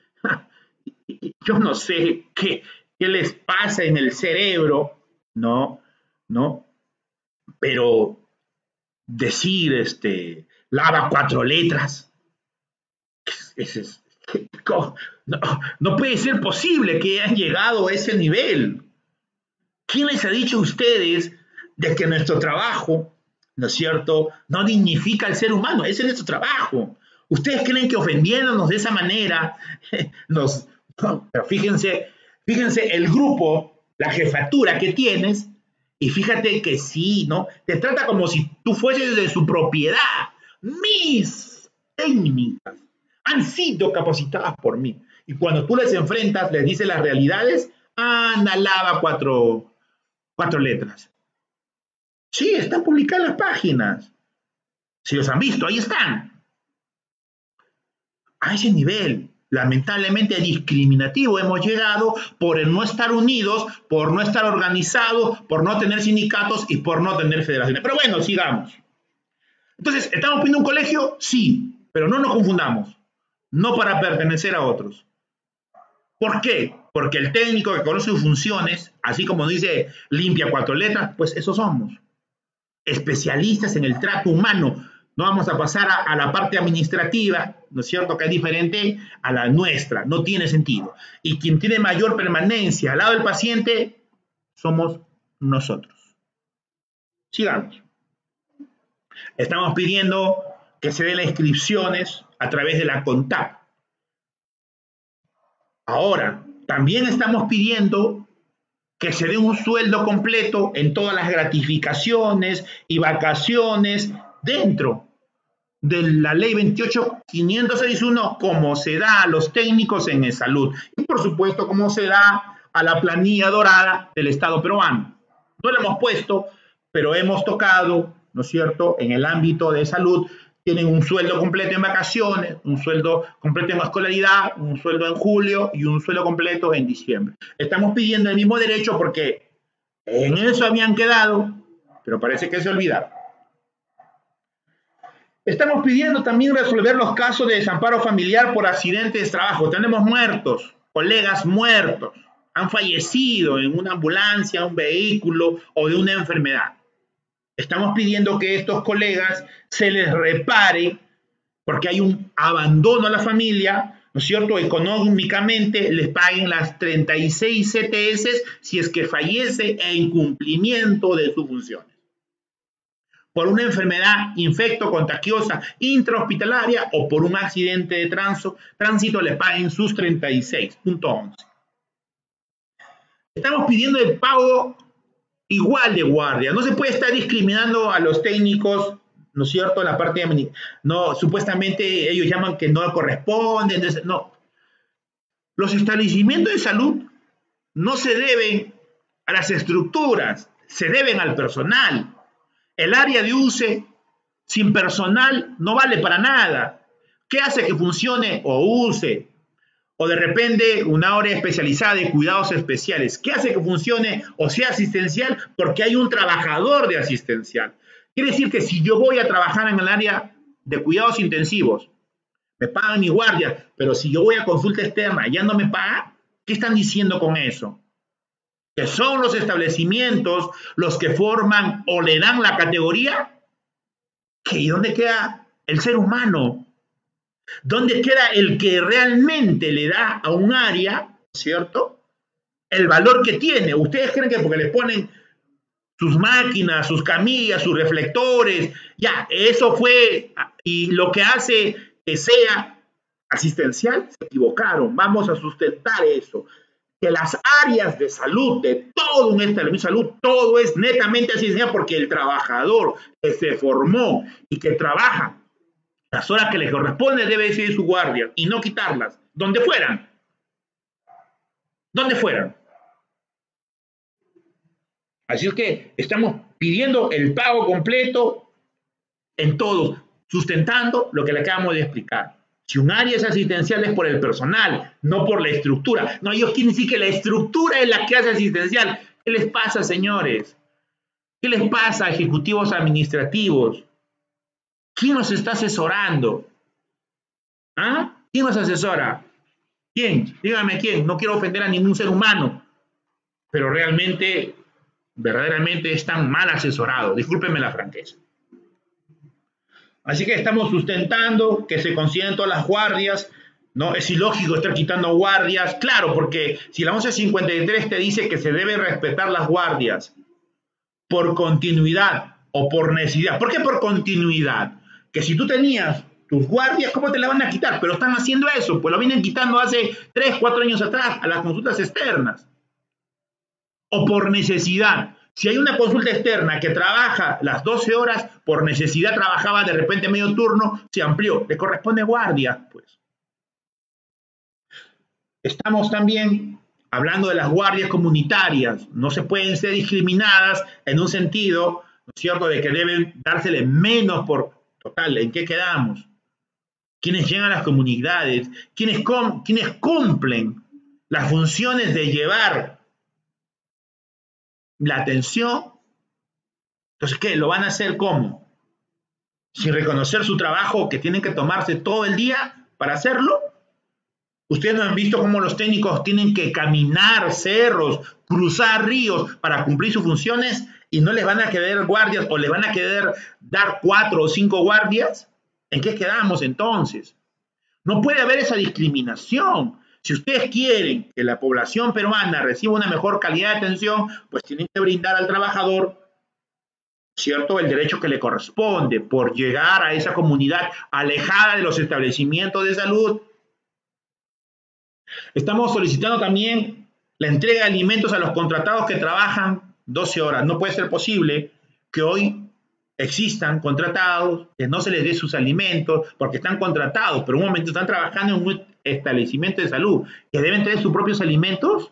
Yo no sé qué, qué les pasa en el cerebro, ¿no? ¿No? Pero decir, este, lava cuatro letras, es, es, es, no, no puede ser posible que hayan llegado a ese nivel. ¿Quién les ha dicho a ustedes de que nuestro trabajo, ¿no es cierto?, no dignifica al ser humano? Ese es nuestro trabajo. ¿Ustedes creen que ofendiéndonos de esa manera nos... No, pero fíjense, fíjense el grupo, la jefatura que tienes, y fíjate que sí, ¿no? Te trata como si tú fueses de su propiedad. Mis técnicas han sido capacitadas por mí. Y cuando tú les enfrentas, les dices las realidades, anda, lava cuatro, cuatro letras. Sí, están publicadas en las páginas. Si los han visto, ahí están. A ese nivel, lamentablemente discriminativo, hemos llegado por el no estar unidos, por no estar organizados, por no tener sindicatos y por no tener federaciones. Pero bueno, sigamos. Entonces, ¿estamos pidiendo un colegio? Sí, pero no nos confundamos. No para pertenecer a otros. ¿Por qué? Porque el técnico que conoce sus funciones, así como dice limpia cuatro letras, pues eso somos. Especialistas en el trato humano. No vamos a pasar a, a la parte administrativa, ¿no es cierto?, que es diferente a la nuestra. No tiene sentido. Y quien tiene mayor permanencia al lado del paciente somos nosotros. Sigamos. Estamos pidiendo que se den las inscripciones a través de la CONTAP. Ahora, también estamos pidiendo que se dé un sueldo completo en todas las gratificaciones y vacaciones dentro de la ley veintiocho mil quinientos sesenta y uno, como se da a los técnicos en salud. Y por supuesto, como se da a la planilla dorada del Estado peruano. No lo hemos puesto, pero hemos tocado, ¿no es cierto?, en el ámbito de salud. Tienen un sueldo completo en vacaciones, un sueldo completo en escolaridad, un sueldo en julio y un sueldo completo en diciembre. Estamos pidiendo el mismo derecho porque en eso habían quedado, pero parece que se olvidaron. Estamos pidiendo también resolver los casos de desamparo familiar por accidentes de trabajo. Tenemos muertos, colegas muertos, han fallecido en una ambulancia, un vehículo o de una enfermedad. Estamos pidiendo que estos colegas se les repare porque hay un abandono a la familia, ¿no es cierto? Económicamente les paguen las treinta y seis C T S si es que fallece en cumplimiento de sus funciones. Por una enfermedad infecto-contagiosa intrahospitalaria o por un accidente de tránsito, tránsito le paguen sus treinta y seis punto once. Estamos pidiendo el pago igual de guardia. No se puede estar discriminando a los técnicos, ¿no es cierto? La parte de, no, supuestamente ellos llaman que no corresponden. No. Los establecimientos de salud no se deben a las estructuras, se deben al personal. El área de U C E sin personal no vale para nada. ¿Qué hace que funcione o U C E? O de repente una área especializada de cuidados especiales. ¿Qué hace que funcione o sea asistencial? Porque hay un trabajador de asistencial. Quiere decir que si yo voy a trabajar en el área de cuidados intensivos, me pagan mi guardia, pero si yo voy a consulta externa ya no me paga, ¿qué están diciendo con eso? Que son los establecimientos los que forman o le dan la categoría. ¿Y dónde queda el ser humano? ¿Dónde queda el que realmente le da a un área, ¿cierto?, el valor que tiene? ¿Ustedes creen que porque les ponen sus máquinas, sus camillas, sus reflectores, ya, eso fue, y lo que hace que sea asistencial? Se equivocaron. Vamos a sustentar eso. Que las áreas de salud, de todo un establecimiento de salud, todo es netamente asistencial porque el trabajador que se formó y que trabaja las horas que le corresponde debe seguir su guardia y no quitarlas, donde fueran. Donde fueran. Así es que estamos pidiendo el pago completo en todo, sustentando lo que le acabamos de explicar. Si un área es asistencial es por el personal, no por la estructura. No, ellos quieren decir que la estructura es la que hace asistencial. ¿Qué les pasa, señores? ¿Qué les pasa a ejecutivos administrativos? ¿Quién nos está asesorando? ¿Ah? ¿Quién nos asesora? ¿Quién? Dígame quién. No quiero ofender a ningún ser humano, pero realmente, verdaderamente están mal asesorados. Discúlpenme la franqueza. Así que estamos sustentando que se consideren todas las guardias, ¿no? Es ilógico estar quitando guardias, claro, porque si la once cincuenta y tres te dice que se debe respetar las guardias por continuidad o por necesidad. ¿Por qué por continuidad? Que si tú tenías tus guardias, ¿cómo te la van a quitar? Pero están haciendo eso, pues lo vienen quitando hace tres, cuatro años atrás a las consultas externas. O por necesidad. Si hay una consulta externa que trabaja las doce horas, por necesidad trabajaba de repente medio turno, se amplió, le corresponde guardia, pues. Estamos también hablando de las guardias comunitarias, no se pueden ser discriminadas en un sentido, ¿no es cierto?, de que deben dársele menos por total. ¿En qué quedamos? Quienes llegan a las comunidades, quienes, quienes cumplen las funciones de llevar la atención. Entonces, ¿qué? ¿Lo van a hacer cómo? ¿Sin reconocer su trabajo que tienen que tomarse todo el día para hacerlo? ¿Ustedes no han visto cómo los técnicos tienen que caminar cerros, cruzar ríos para cumplir sus funciones y no les van a querer guardias o les van a querer dar cuatro o cinco guardias? ¿En qué quedamos entonces? No puede haber esa discriminación. Si ustedes quieren que la población peruana reciba una mejor calidad de atención, pues tienen que brindar al trabajador, ¿cierto?, el derecho que le corresponde por llegar a esa comunidad alejada de los establecimientos de salud. Estamos solicitando también la entrega de alimentos a los contratados que trabajan doce horas. No puede ser posible que hoy existan contratados, que no se les dé sus alimentos, porque están contratados, pero en un momento están trabajando en un establecimiento de salud, que deben traer sus propios alimentos.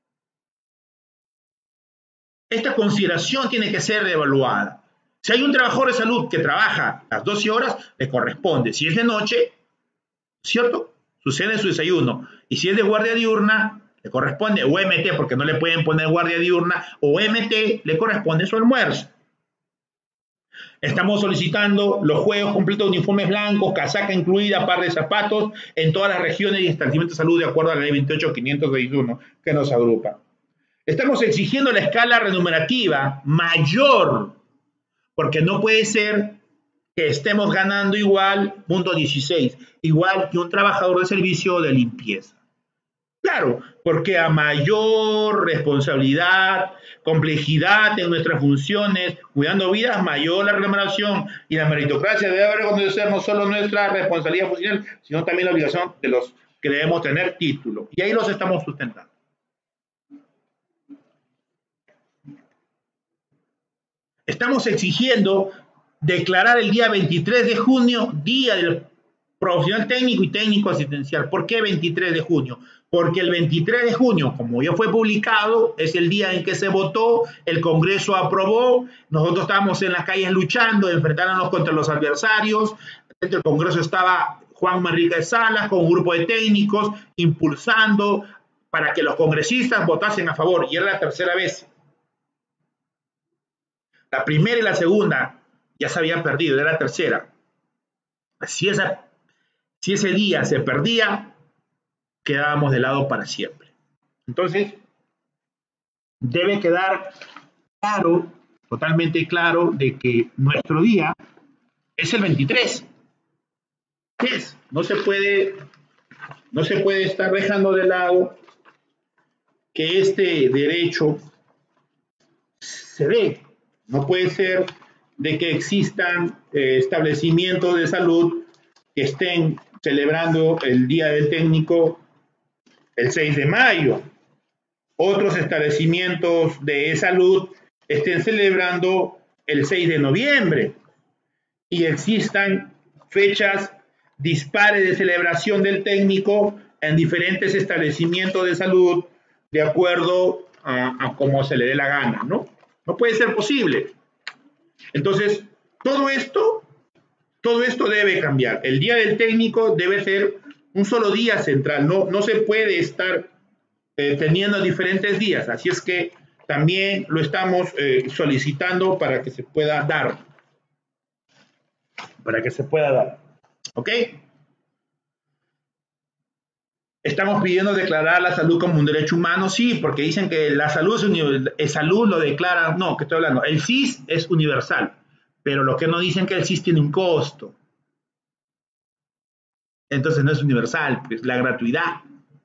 Esta consideración tiene que ser evaluada. Si hay un trabajador de salud que trabaja las doce horas, le corresponde. Si es de noche, ¿cierto?, sucede su desayuno. Y si es de guardia diurna, le corresponde, o M T, porque no le pueden poner guardia diurna, o M T, le corresponde su almuerzo. Estamos solicitando los juegos completos de uniformes blancos, casaca incluida, par de zapatos, en todas las regiones y establecimientos de salud de acuerdo a la ley veintiocho mil quinientos sesenta y uno que nos agrupa. Estamos exigiendo la escala remunerativa mayor, porque no puede ser que estemos ganando igual, punto dieciséis, igual que un trabajador de servicio de limpieza. Claro, porque a mayor responsabilidad, complejidad en nuestras funciones, cuidando vidas, mayor la remuneración y la meritocracia debe reconocer no solo nuestra responsabilidad funcional, sino también la obligación de los que debemos tener título. Y ahí los estamos sustentando. Estamos exigiendo declarar el día veintitrés de junio Día del Profesional Técnico y Técnico Asistencial. ¿Por qué veintitrés de junio? Porque el veintitrés de junio, como ya fue publicado, es el día en que se votó, el Congreso aprobó, nosotros estábamos en las calles luchando, enfrentándonos contra los adversarios, dentro del Congreso estaba Juan Manrique Salas con un grupo de técnicos impulsando para que los congresistas votasen a favor, y era la tercera vez. La primera y la segunda ya se habían perdido, era la tercera. Si, esa, si ese día se perdía, quedábamos de lado para siempre. Entonces, debe quedar claro, totalmente claro, de que nuestro día es el veintitrés. ¿Qué es? No se puede, no se puede estar dejando de lado que este derecho se dé. No puede ser de que existan eh, establecimientos de salud que estén celebrando el Día del Técnico el seis de mayo. Otros establecimientos de salud estén celebrando el seis de noviembre. Y existan fechas dispares de celebración del técnico en diferentes establecimientos de salud de acuerdo a, a cómo se le dé la gana, ¿no? No puede ser posible. Entonces, todo esto, todo esto debe cambiar. El Día del Técnico debe ser un solo día central. No, no se puede estar eh, teniendo diferentes días. Así es que también lo estamos eh, solicitando para que se pueda dar. Para que se pueda dar. ¿Ok? Estamos pidiendo declarar la salud como un derecho humano, sí, porque dicen que la salud es, uni- es salud, lo declaran, no, que estoy hablando, el S I S es universal, pero lo que no dicen que el S I S tiene un costo. Entonces no es universal, pues la gratuidad.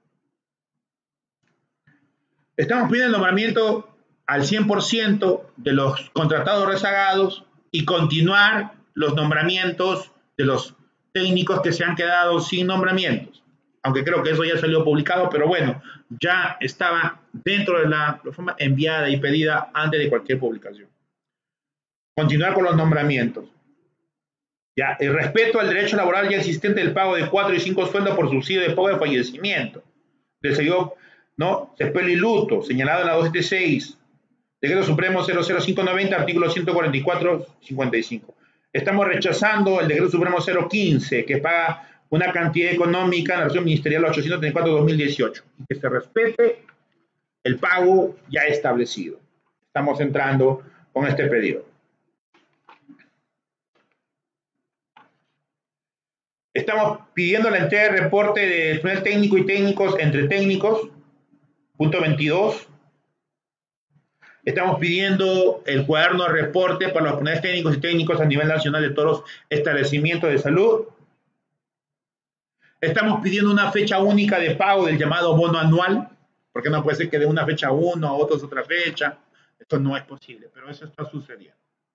Estamos pidiendo el nombramiento al cien por ciento de los contratados rezagados y continuar los nombramientos de los técnicos que se han quedado sin nombramientos. Aunque creo que eso ya salió publicado, pero bueno, ya estaba dentro de la forma enviada y pedida antes de cualquier publicación. Continuar con los nombramientos. Ya, el respeto al derecho laboral ya existente del pago de cuatro y cinco sueldos por subsidio de pago de fallecimiento. Del señor, ¿no? Sepelio y luto, señalado en la doscientos setenta y seis. Decreto Supremo cero cero cinco noventa, artículo ciento cuarenta y cuatro, cincuenta y cinco. Estamos rechazando el Decreto Supremo cero quince, que paga una cantidad económica en la Resolución Ministerial ochocientos treinta y cuatro de dos mil dieciocho. Que se respete el pago ya establecido. Estamos entrando con este pedido. Estamos pidiendo la entrega de reporte de personal técnico y técnicos entre técnicos, punto veintidós. Estamos pidiendo el cuaderno de reporte para los personales técnicos y técnicos a nivel nacional de todos los establecimientos de salud. Estamos pidiendo una fecha única de pago del llamado bono anual, porque no puede ser que de una fecha a uno, a otros otra fecha. Esto no es posible, pero eso está sucediendo.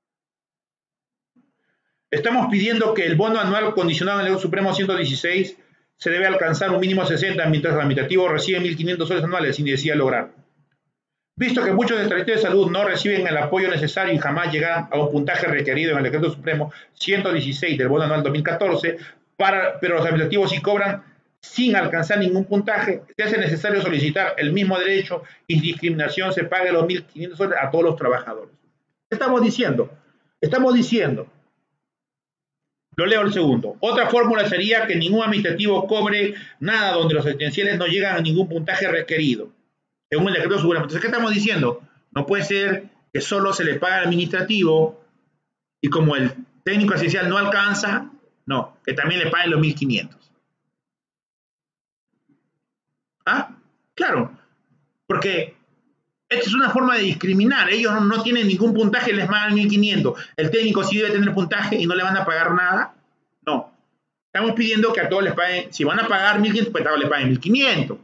Estamos pidiendo que el bono anual condicionado en el Supremo ciento dieciséis se debe alcanzar un mínimo de sesenta, mientras el administrativo recibe mil quinientos soles anuales sin necesidad de lograr. Visto que muchos establecimientos de salud no reciben el apoyo necesario y jamás llegan a un puntaje requerido en el Decreto Supremo ciento dieciséis del bono anual dos mil catorce, para, pero los administrativos sí cobran sin alcanzar ningún puntaje, se hace necesario solicitar el mismo derecho y discriminación se pague los mil quinientos soles a todos los trabajadores. ¿Qué estamos diciendo? Estamos diciendo, lo leo el segundo. Otra fórmula sería que ningún administrativo cobre nada donde los asistenciales no llegan a ningún puntaje requerido, según el decreto supremo. Entonces, ¿qué estamos diciendo? No puede ser que solo se le pague al administrativo y como el técnico asistencial no alcanza, no, que también le paguen los mil quinientos. ¿Ah? Claro, porque Esta es una forma de discriminar. Ellos no, no tienen ningún puntaje, les pagan mil quinientos. El técnico sí debe tener puntaje y no le van a pagar nada. No. Estamos pidiendo que a todos les paguen, si van a pagar mil quinientos, pues a todos les paguen mil quinientos.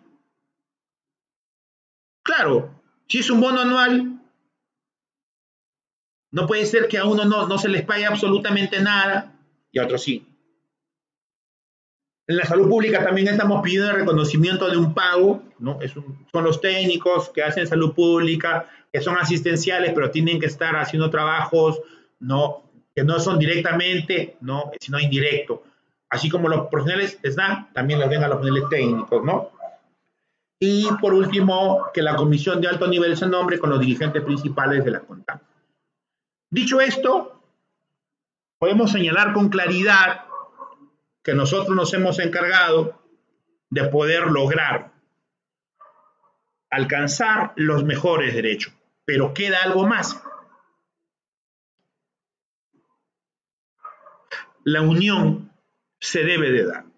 Claro, si es un bono anual, no puede ser que a uno no, no se les pague absolutamente nada y a otros sí. En la salud pública también estamos pidiendo el reconocimiento de un pago, ¿no? Es un, son los técnicos que hacen salud pública, que son asistenciales, pero tienen que estar haciendo trabajos, ¿no? Que no son directamente, ¿no? Sino indirecto. Así como los profesionales están, también los den a los profesionales técnicos, ¿no? Y por último, que la comisión de alto nivel se nombre con los dirigentes principales de la CONTAP. Dicho esto, podemos señalar con claridad que nosotros nos hemos encargado de poder lograr alcanzar los mejores derechos, pero queda algo más. La unión se debe de dar.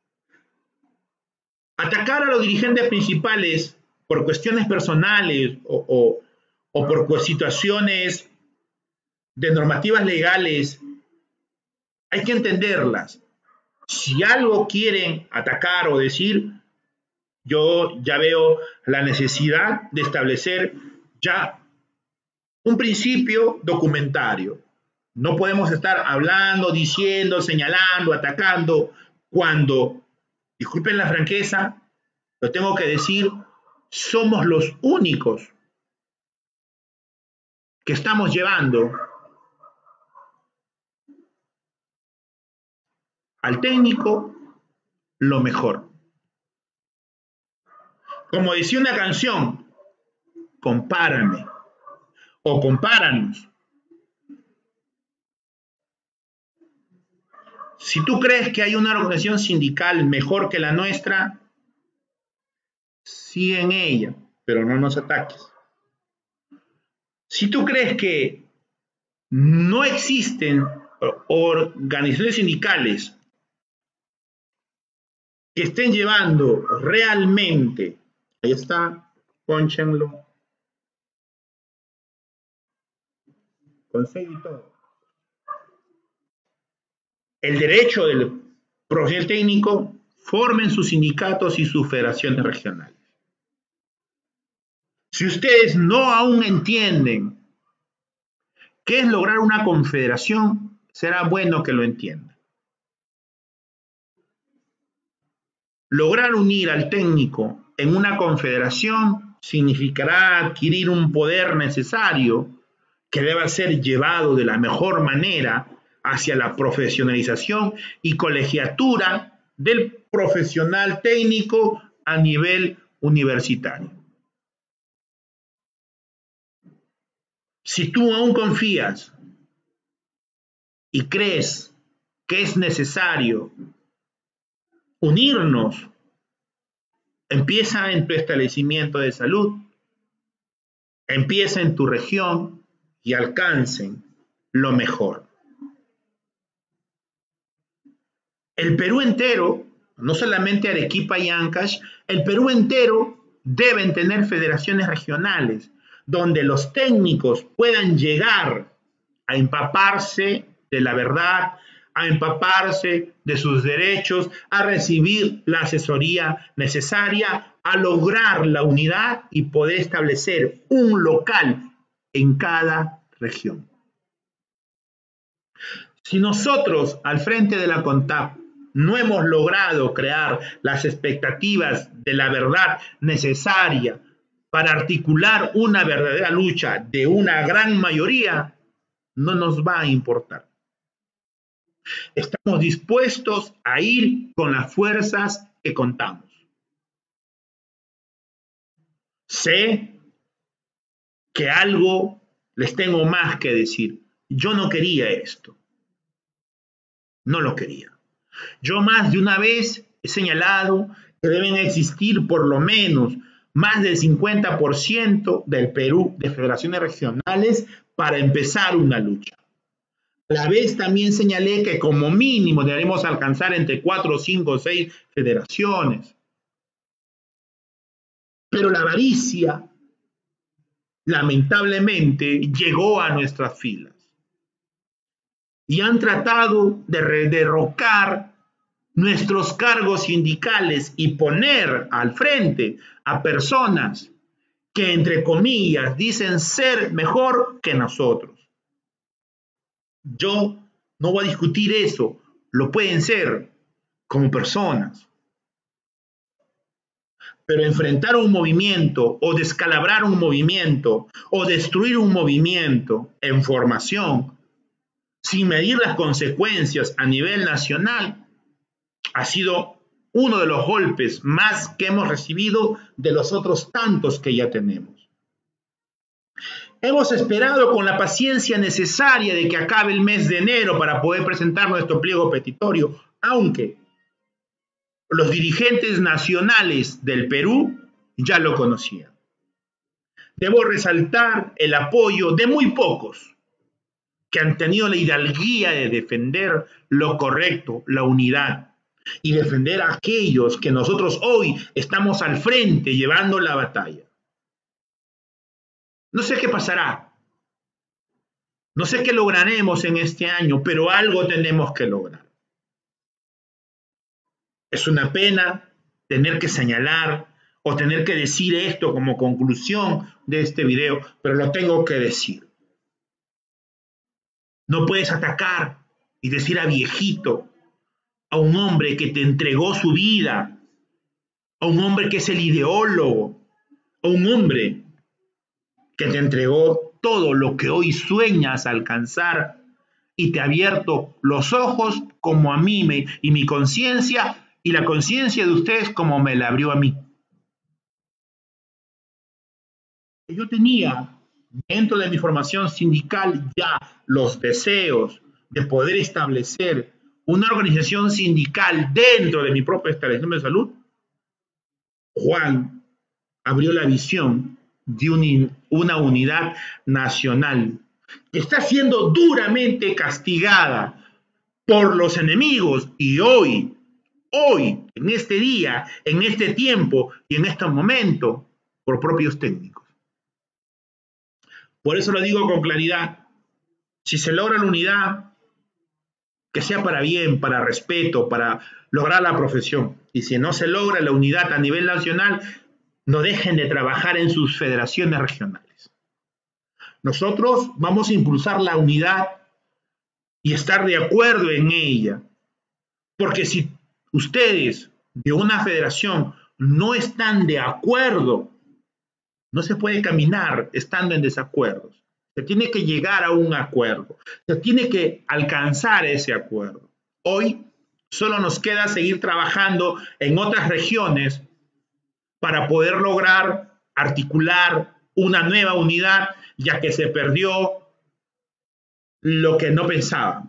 Atacar a los dirigentes principales por cuestiones personales o, o, o por situaciones de normativas legales, hay que entenderlas. Si algo quieren atacar o decir, yo ya veo la necesidad de establecer ya un principio documentario. No podemos estar hablando, diciendo, señalando, atacando, cuando, disculpen la franqueza, lo tengo que decir, somos los únicos que estamos llevando al técnico lo mejor. Como decía una canción, compárame o compáranos. Si tú crees que hay una organización sindical mejor que la nuestra, sigue en ella, pero no nos ataques. Si tú crees que no existen organizaciones sindicales que estén llevando realmente, ahí está, pónchenlo, conseguí todo, el derecho del profesional técnico, formen sus sindicatos y sus federaciones regionales. Si ustedes no aún entienden qué es lograr una confederación, será bueno que lo entiendan. Lograr unir al técnico en una confederación significará adquirir un poder necesario que deba ser llevado de la mejor manera hacia la profesionalización y colegiatura del profesional técnico a nivel universitario. Si tú aún confías y crees que es necesario unirnos, empieza en tu establecimiento de salud, empieza en tu región y alcancen lo mejor. El Perú entero, no solamente Arequipa y Ancash, el Perú entero deben tener federaciones regionales donde los técnicos puedan llegar a empaparse de la verdad, a empaparse de sus derechos, a recibir la asesoría necesaria, a lograr la unidad y poder establecer un local en cada región. Si nosotros al frente de la CONTAP no hemos logrado crear las expectativas de la verdad necesaria para articular una verdadera lucha de una gran mayoría, no nos va a importar. Estamos dispuestos a ir con las fuerzas que contamos. Sé que algo les tengo más que decir. Yo no quería esto. No lo quería. Yo más de una vez he señalado que deben existir por lo menos más del cincuenta por ciento del Perú de federaciones regionales para empezar una lucha. A la vez también señalé que como mínimo deberemos alcanzar entre cuatro, cinco o seis federaciones. Pero la avaricia lamentablemente llegó a nuestras filas y han tratado de derrocar nuestros cargos sindicales y poner al frente a personas que, entre comillas, dicen ser mejor que nosotros. Yo no voy a discutir eso, lo pueden ser como personas. Pero enfrentar un movimiento o descalabrar un movimiento o destruir un movimiento en formación sin medir las consecuencias a nivel nacional ha sido uno de los golpes más que hemos recibido de los otros tantos que ya tenemos. Hemos esperado con la paciencia necesaria de que acabe el mes de enero para poder presentar nuestro pliego petitorio, aunque los dirigentes nacionales del Perú ya lo conocían. Debo resaltar el apoyo de muy pocos que han tenido la hidalguía de defender lo correcto, la unidad, y defender a aquellos que nosotros hoy estamos al frente llevando la batalla. No sé qué pasará, no sé qué lograremos en este año, pero algo tenemos que lograr. Es una pena tener que señalar o tener que decir esto como conclusión de este video, pero lo tengo que decir. No puedes atacar y decir a viejito, a un hombre que te entregó su vida, a un hombre que es el ideólogo, a un hombre que te entregó todo lo que hoy sueñas alcanzar y te ha abierto los ojos como a mí me, y mi conciencia y la conciencia de ustedes como me la abrió a mí. Yo tenía dentro de mi formación sindical ya los deseos de poder establecer una organización sindical dentro de mi propio establecimiento de salud. Juan abrió la visión de un, una unidad nacional que está siendo duramente castigada por los enemigos y hoy, hoy, en este día, en este tiempo y en este momento, por propios técnicos. Por eso lo digo con claridad, si se logra la unidad, que sea para bien, para respeto, para lograr la profesión. Y si no se logra la unidad a nivel nacional, no dejen de trabajar en sus federaciones regionales. Nosotros vamos a impulsar la unidad y estar de acuerdo en ella. Porque si ustedes de una federación no están de acuerdo, no se puede caminar estando en desacuerdos. Se tiene que llegar a un acuerdo. Se tiene que alcanzar ese acuerdo. Hoy solo nos queda seguir trabajando en otras regiones para poder lograr articular una nueva unidad, ya que se perdió lo que no pensábamos,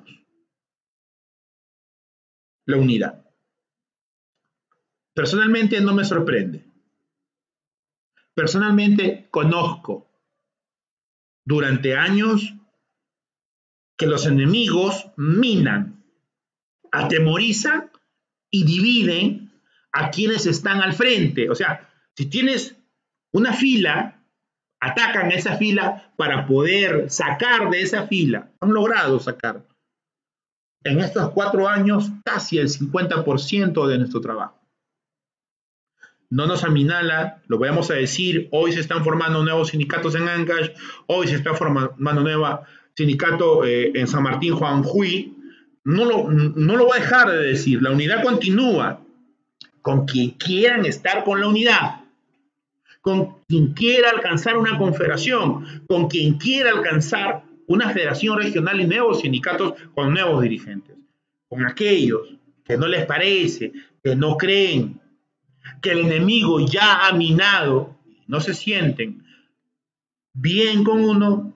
la unidad. Personalmente no me sorprende. Personalmente conozco durante años que los enemigos minan, atemorizan y dividen a quienes están al frente. O sea, si tienes una fila, atacan a esa fila para poder sacar de esa fila. Han logrado sacar en estos cuatro años casi el cincuenta por ciento de nuestro trabajo. No nos aminala, lo vamos a decir, hoy se están formando nuevos sindicatos en Ancash, hoy se está formando un nuevo sindicato eh, en San Martín Juanjuy, no lo, no lo voy a dejar de decir, la unidad continúa, con quien quieran estar con la unidad, con quien quiera alcanzar una confederación, con quien quiera alcanzar una federación regional y nuevos sindicatos con nuevos dirigentes, con aquellos que no les parece, que no creen, que el enemigo ya ha minado, no se sienten bien con uno,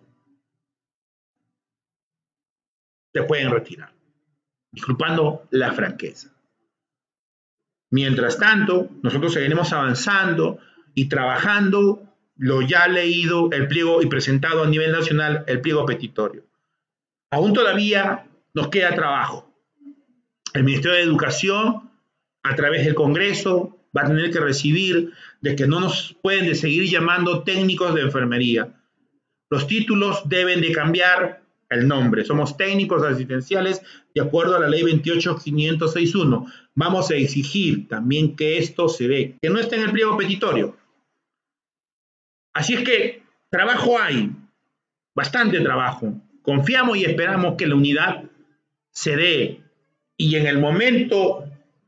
se pueden retirar, disculpando la franqueza. Mientras tanto, nosotros seguiremos avanzando y trabajando lo ya leído, el pliego y presentado a nivel nacional, el pliego petitorio. Aún todavía nos queda trabajo. El Ministerio de Educación, a través del Congreso, va a tener que recibir de que no nos pueden de seguir llamando técnicos de enfermería. Los títulos deben de cambiar el nombre. Somos técnicos asistenciales de acuerdo a la ley veintiocho mil quinientos sesenta y uno. Vamos a exigir también que esto se dé, que no esté en el pliego petitorio. Así es que trabajo hay, bastante trabajo. Confiamos y esperamos que la unidad se dé, y en el momento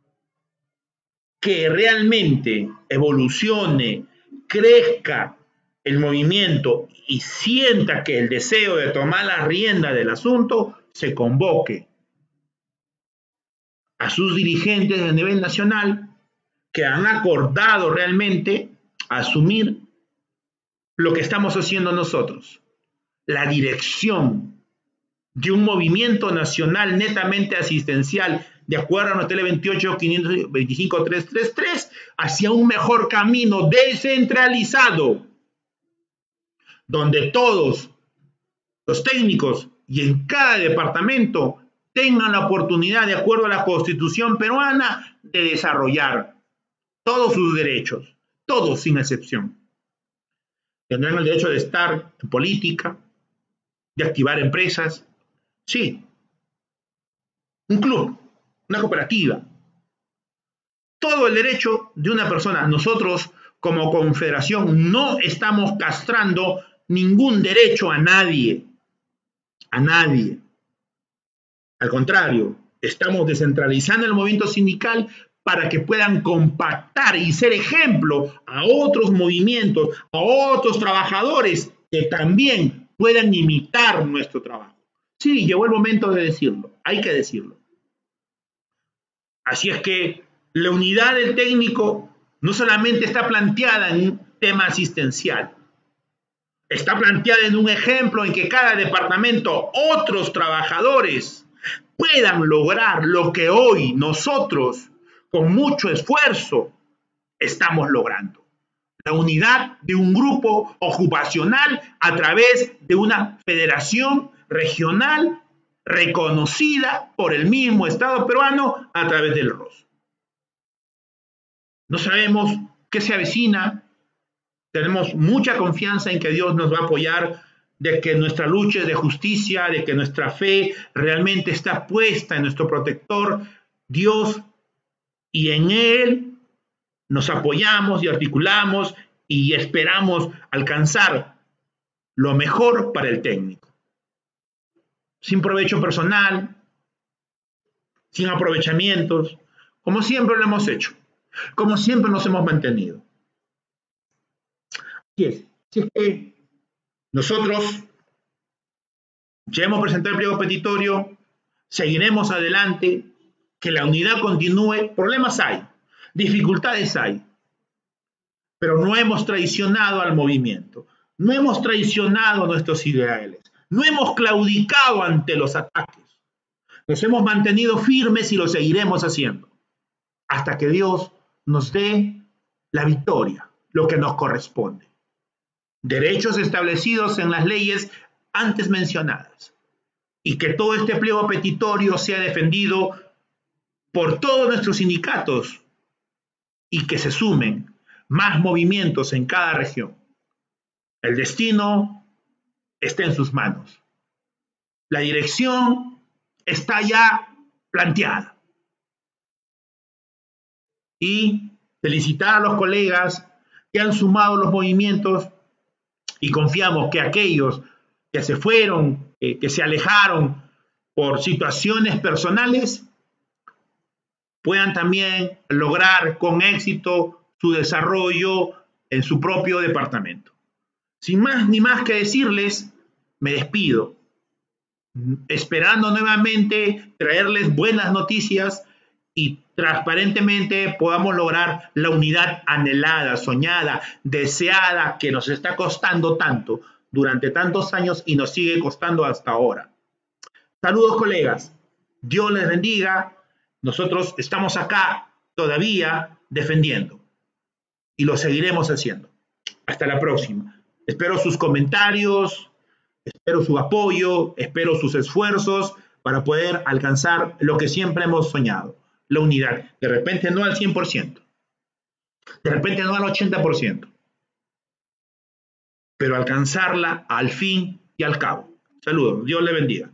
que realmente evolucione, crezca el movimiento y sienta que el deseo de tomar la rienda del asunto, se convoque a sus dirigentes a nivel nacional que han acordado realmente asumir lo que estamos haciendo nosotros, la dirección de un movimiento nacional netamente asistencial, de acuerdo a nuestra ley veintiocho mil quinientos veinticinco punto trescientos treinta y tres, hacia un mejor camino descentralizado, donde todos los técnicos y en cada departamento tengan la oportunidad, de acuerdo a la Constitución peruana, de desarrollar todos sus derechos, todos sin excepción. Tendrán el derecho de estar en política, de activar empresas, sí, un club, una cooperativa, todo el derecho de una persona. Nosotros, como confederación, no estamos castrando ningún derecho a nadie, a nadie. Al contrario, estamos descentralizando el movimiento sindical para que puedan compactar y ser ejemplo a otros movimientos, a otros trabajadores que también puedan imitar nuestro trabajo. Sí, llegó el momento de decirlo, hay que decirlo. Así es que la unidad del técnico no solamente está planteada en un tema asistencial, está planteada en un ejemplo en que cada departamento, otros trabajadores puedan lograr lo que hoy nosotros, con mucho esfuerzo, estamos logrando. La unidad de un grupo ocupacional a través de una federación regional reconocida por el mismo Estado peruano a través del R O S. No sabemos qué se avecina, tenemos mucha confianza en que Dios nos va a apoyar, de que nuestra lucha es de justicia, de que nuestra fe realmente está puesta en nuestro protector, Dios, y en Él nos apoyamos y articulamos y esperamos alcanzar lo mejor para el técnico. Sin provecho personal, sin aprovechamientos, como siempre lo hemos hecho, como siempre nos hemos mantenido. Así es. Así es que nosotros ya hemos presentado el pliego petitorio, seguiremos adelante, que la unidad continúe. Problemas hay, dificultades hay, pero no hemos traicionado al movimiento, no hemos traicionado nuestros ideales, no hemos claudicado ante los ataques, nos hemos mantenido firmes y lo seguiremos haciendo hasta que Dios nos dé la victoria, lo que nos corresponde. Derechos establecidos en las leyes antes mencionadas, y que todo este pliego petitorio sea defendido por todos nuestros sindicatos y que se sumen más movimientos en cada región. El destino está en sus manos. La dirección está ya planteada. Y felicitar a los colegas que han sumado los movimientos, y confiamos que aquellos que se fueron, eh, que se alejaron por situaciones personales, puedan también lograr con éxito su desarrollo en su propio departamento. Sin más ni más que decirles, me despido, esperando nuevamente traerles buenas noticias y transparentemente podamos lograr la unidad anhelada, soñada, deseada, que nos está costando tanto durante tantos años y nos sigue costando hasta ahora. Saludos, colegas. Dios les bendiga. Nosotros estamos acá todavía defendiendo y lo seguiremos haciendo. Hasta la próxima. Espero sus comentarios, espero su apoyo, espero sus esfuerzos para poder alcanzar lo que siempre hemos soñado, la unidad. De repente no al cien por ciento, de repente no al ochenta por ciento, pero alcanzarla al fin y al cabo. Saludos, Dios le bendiga.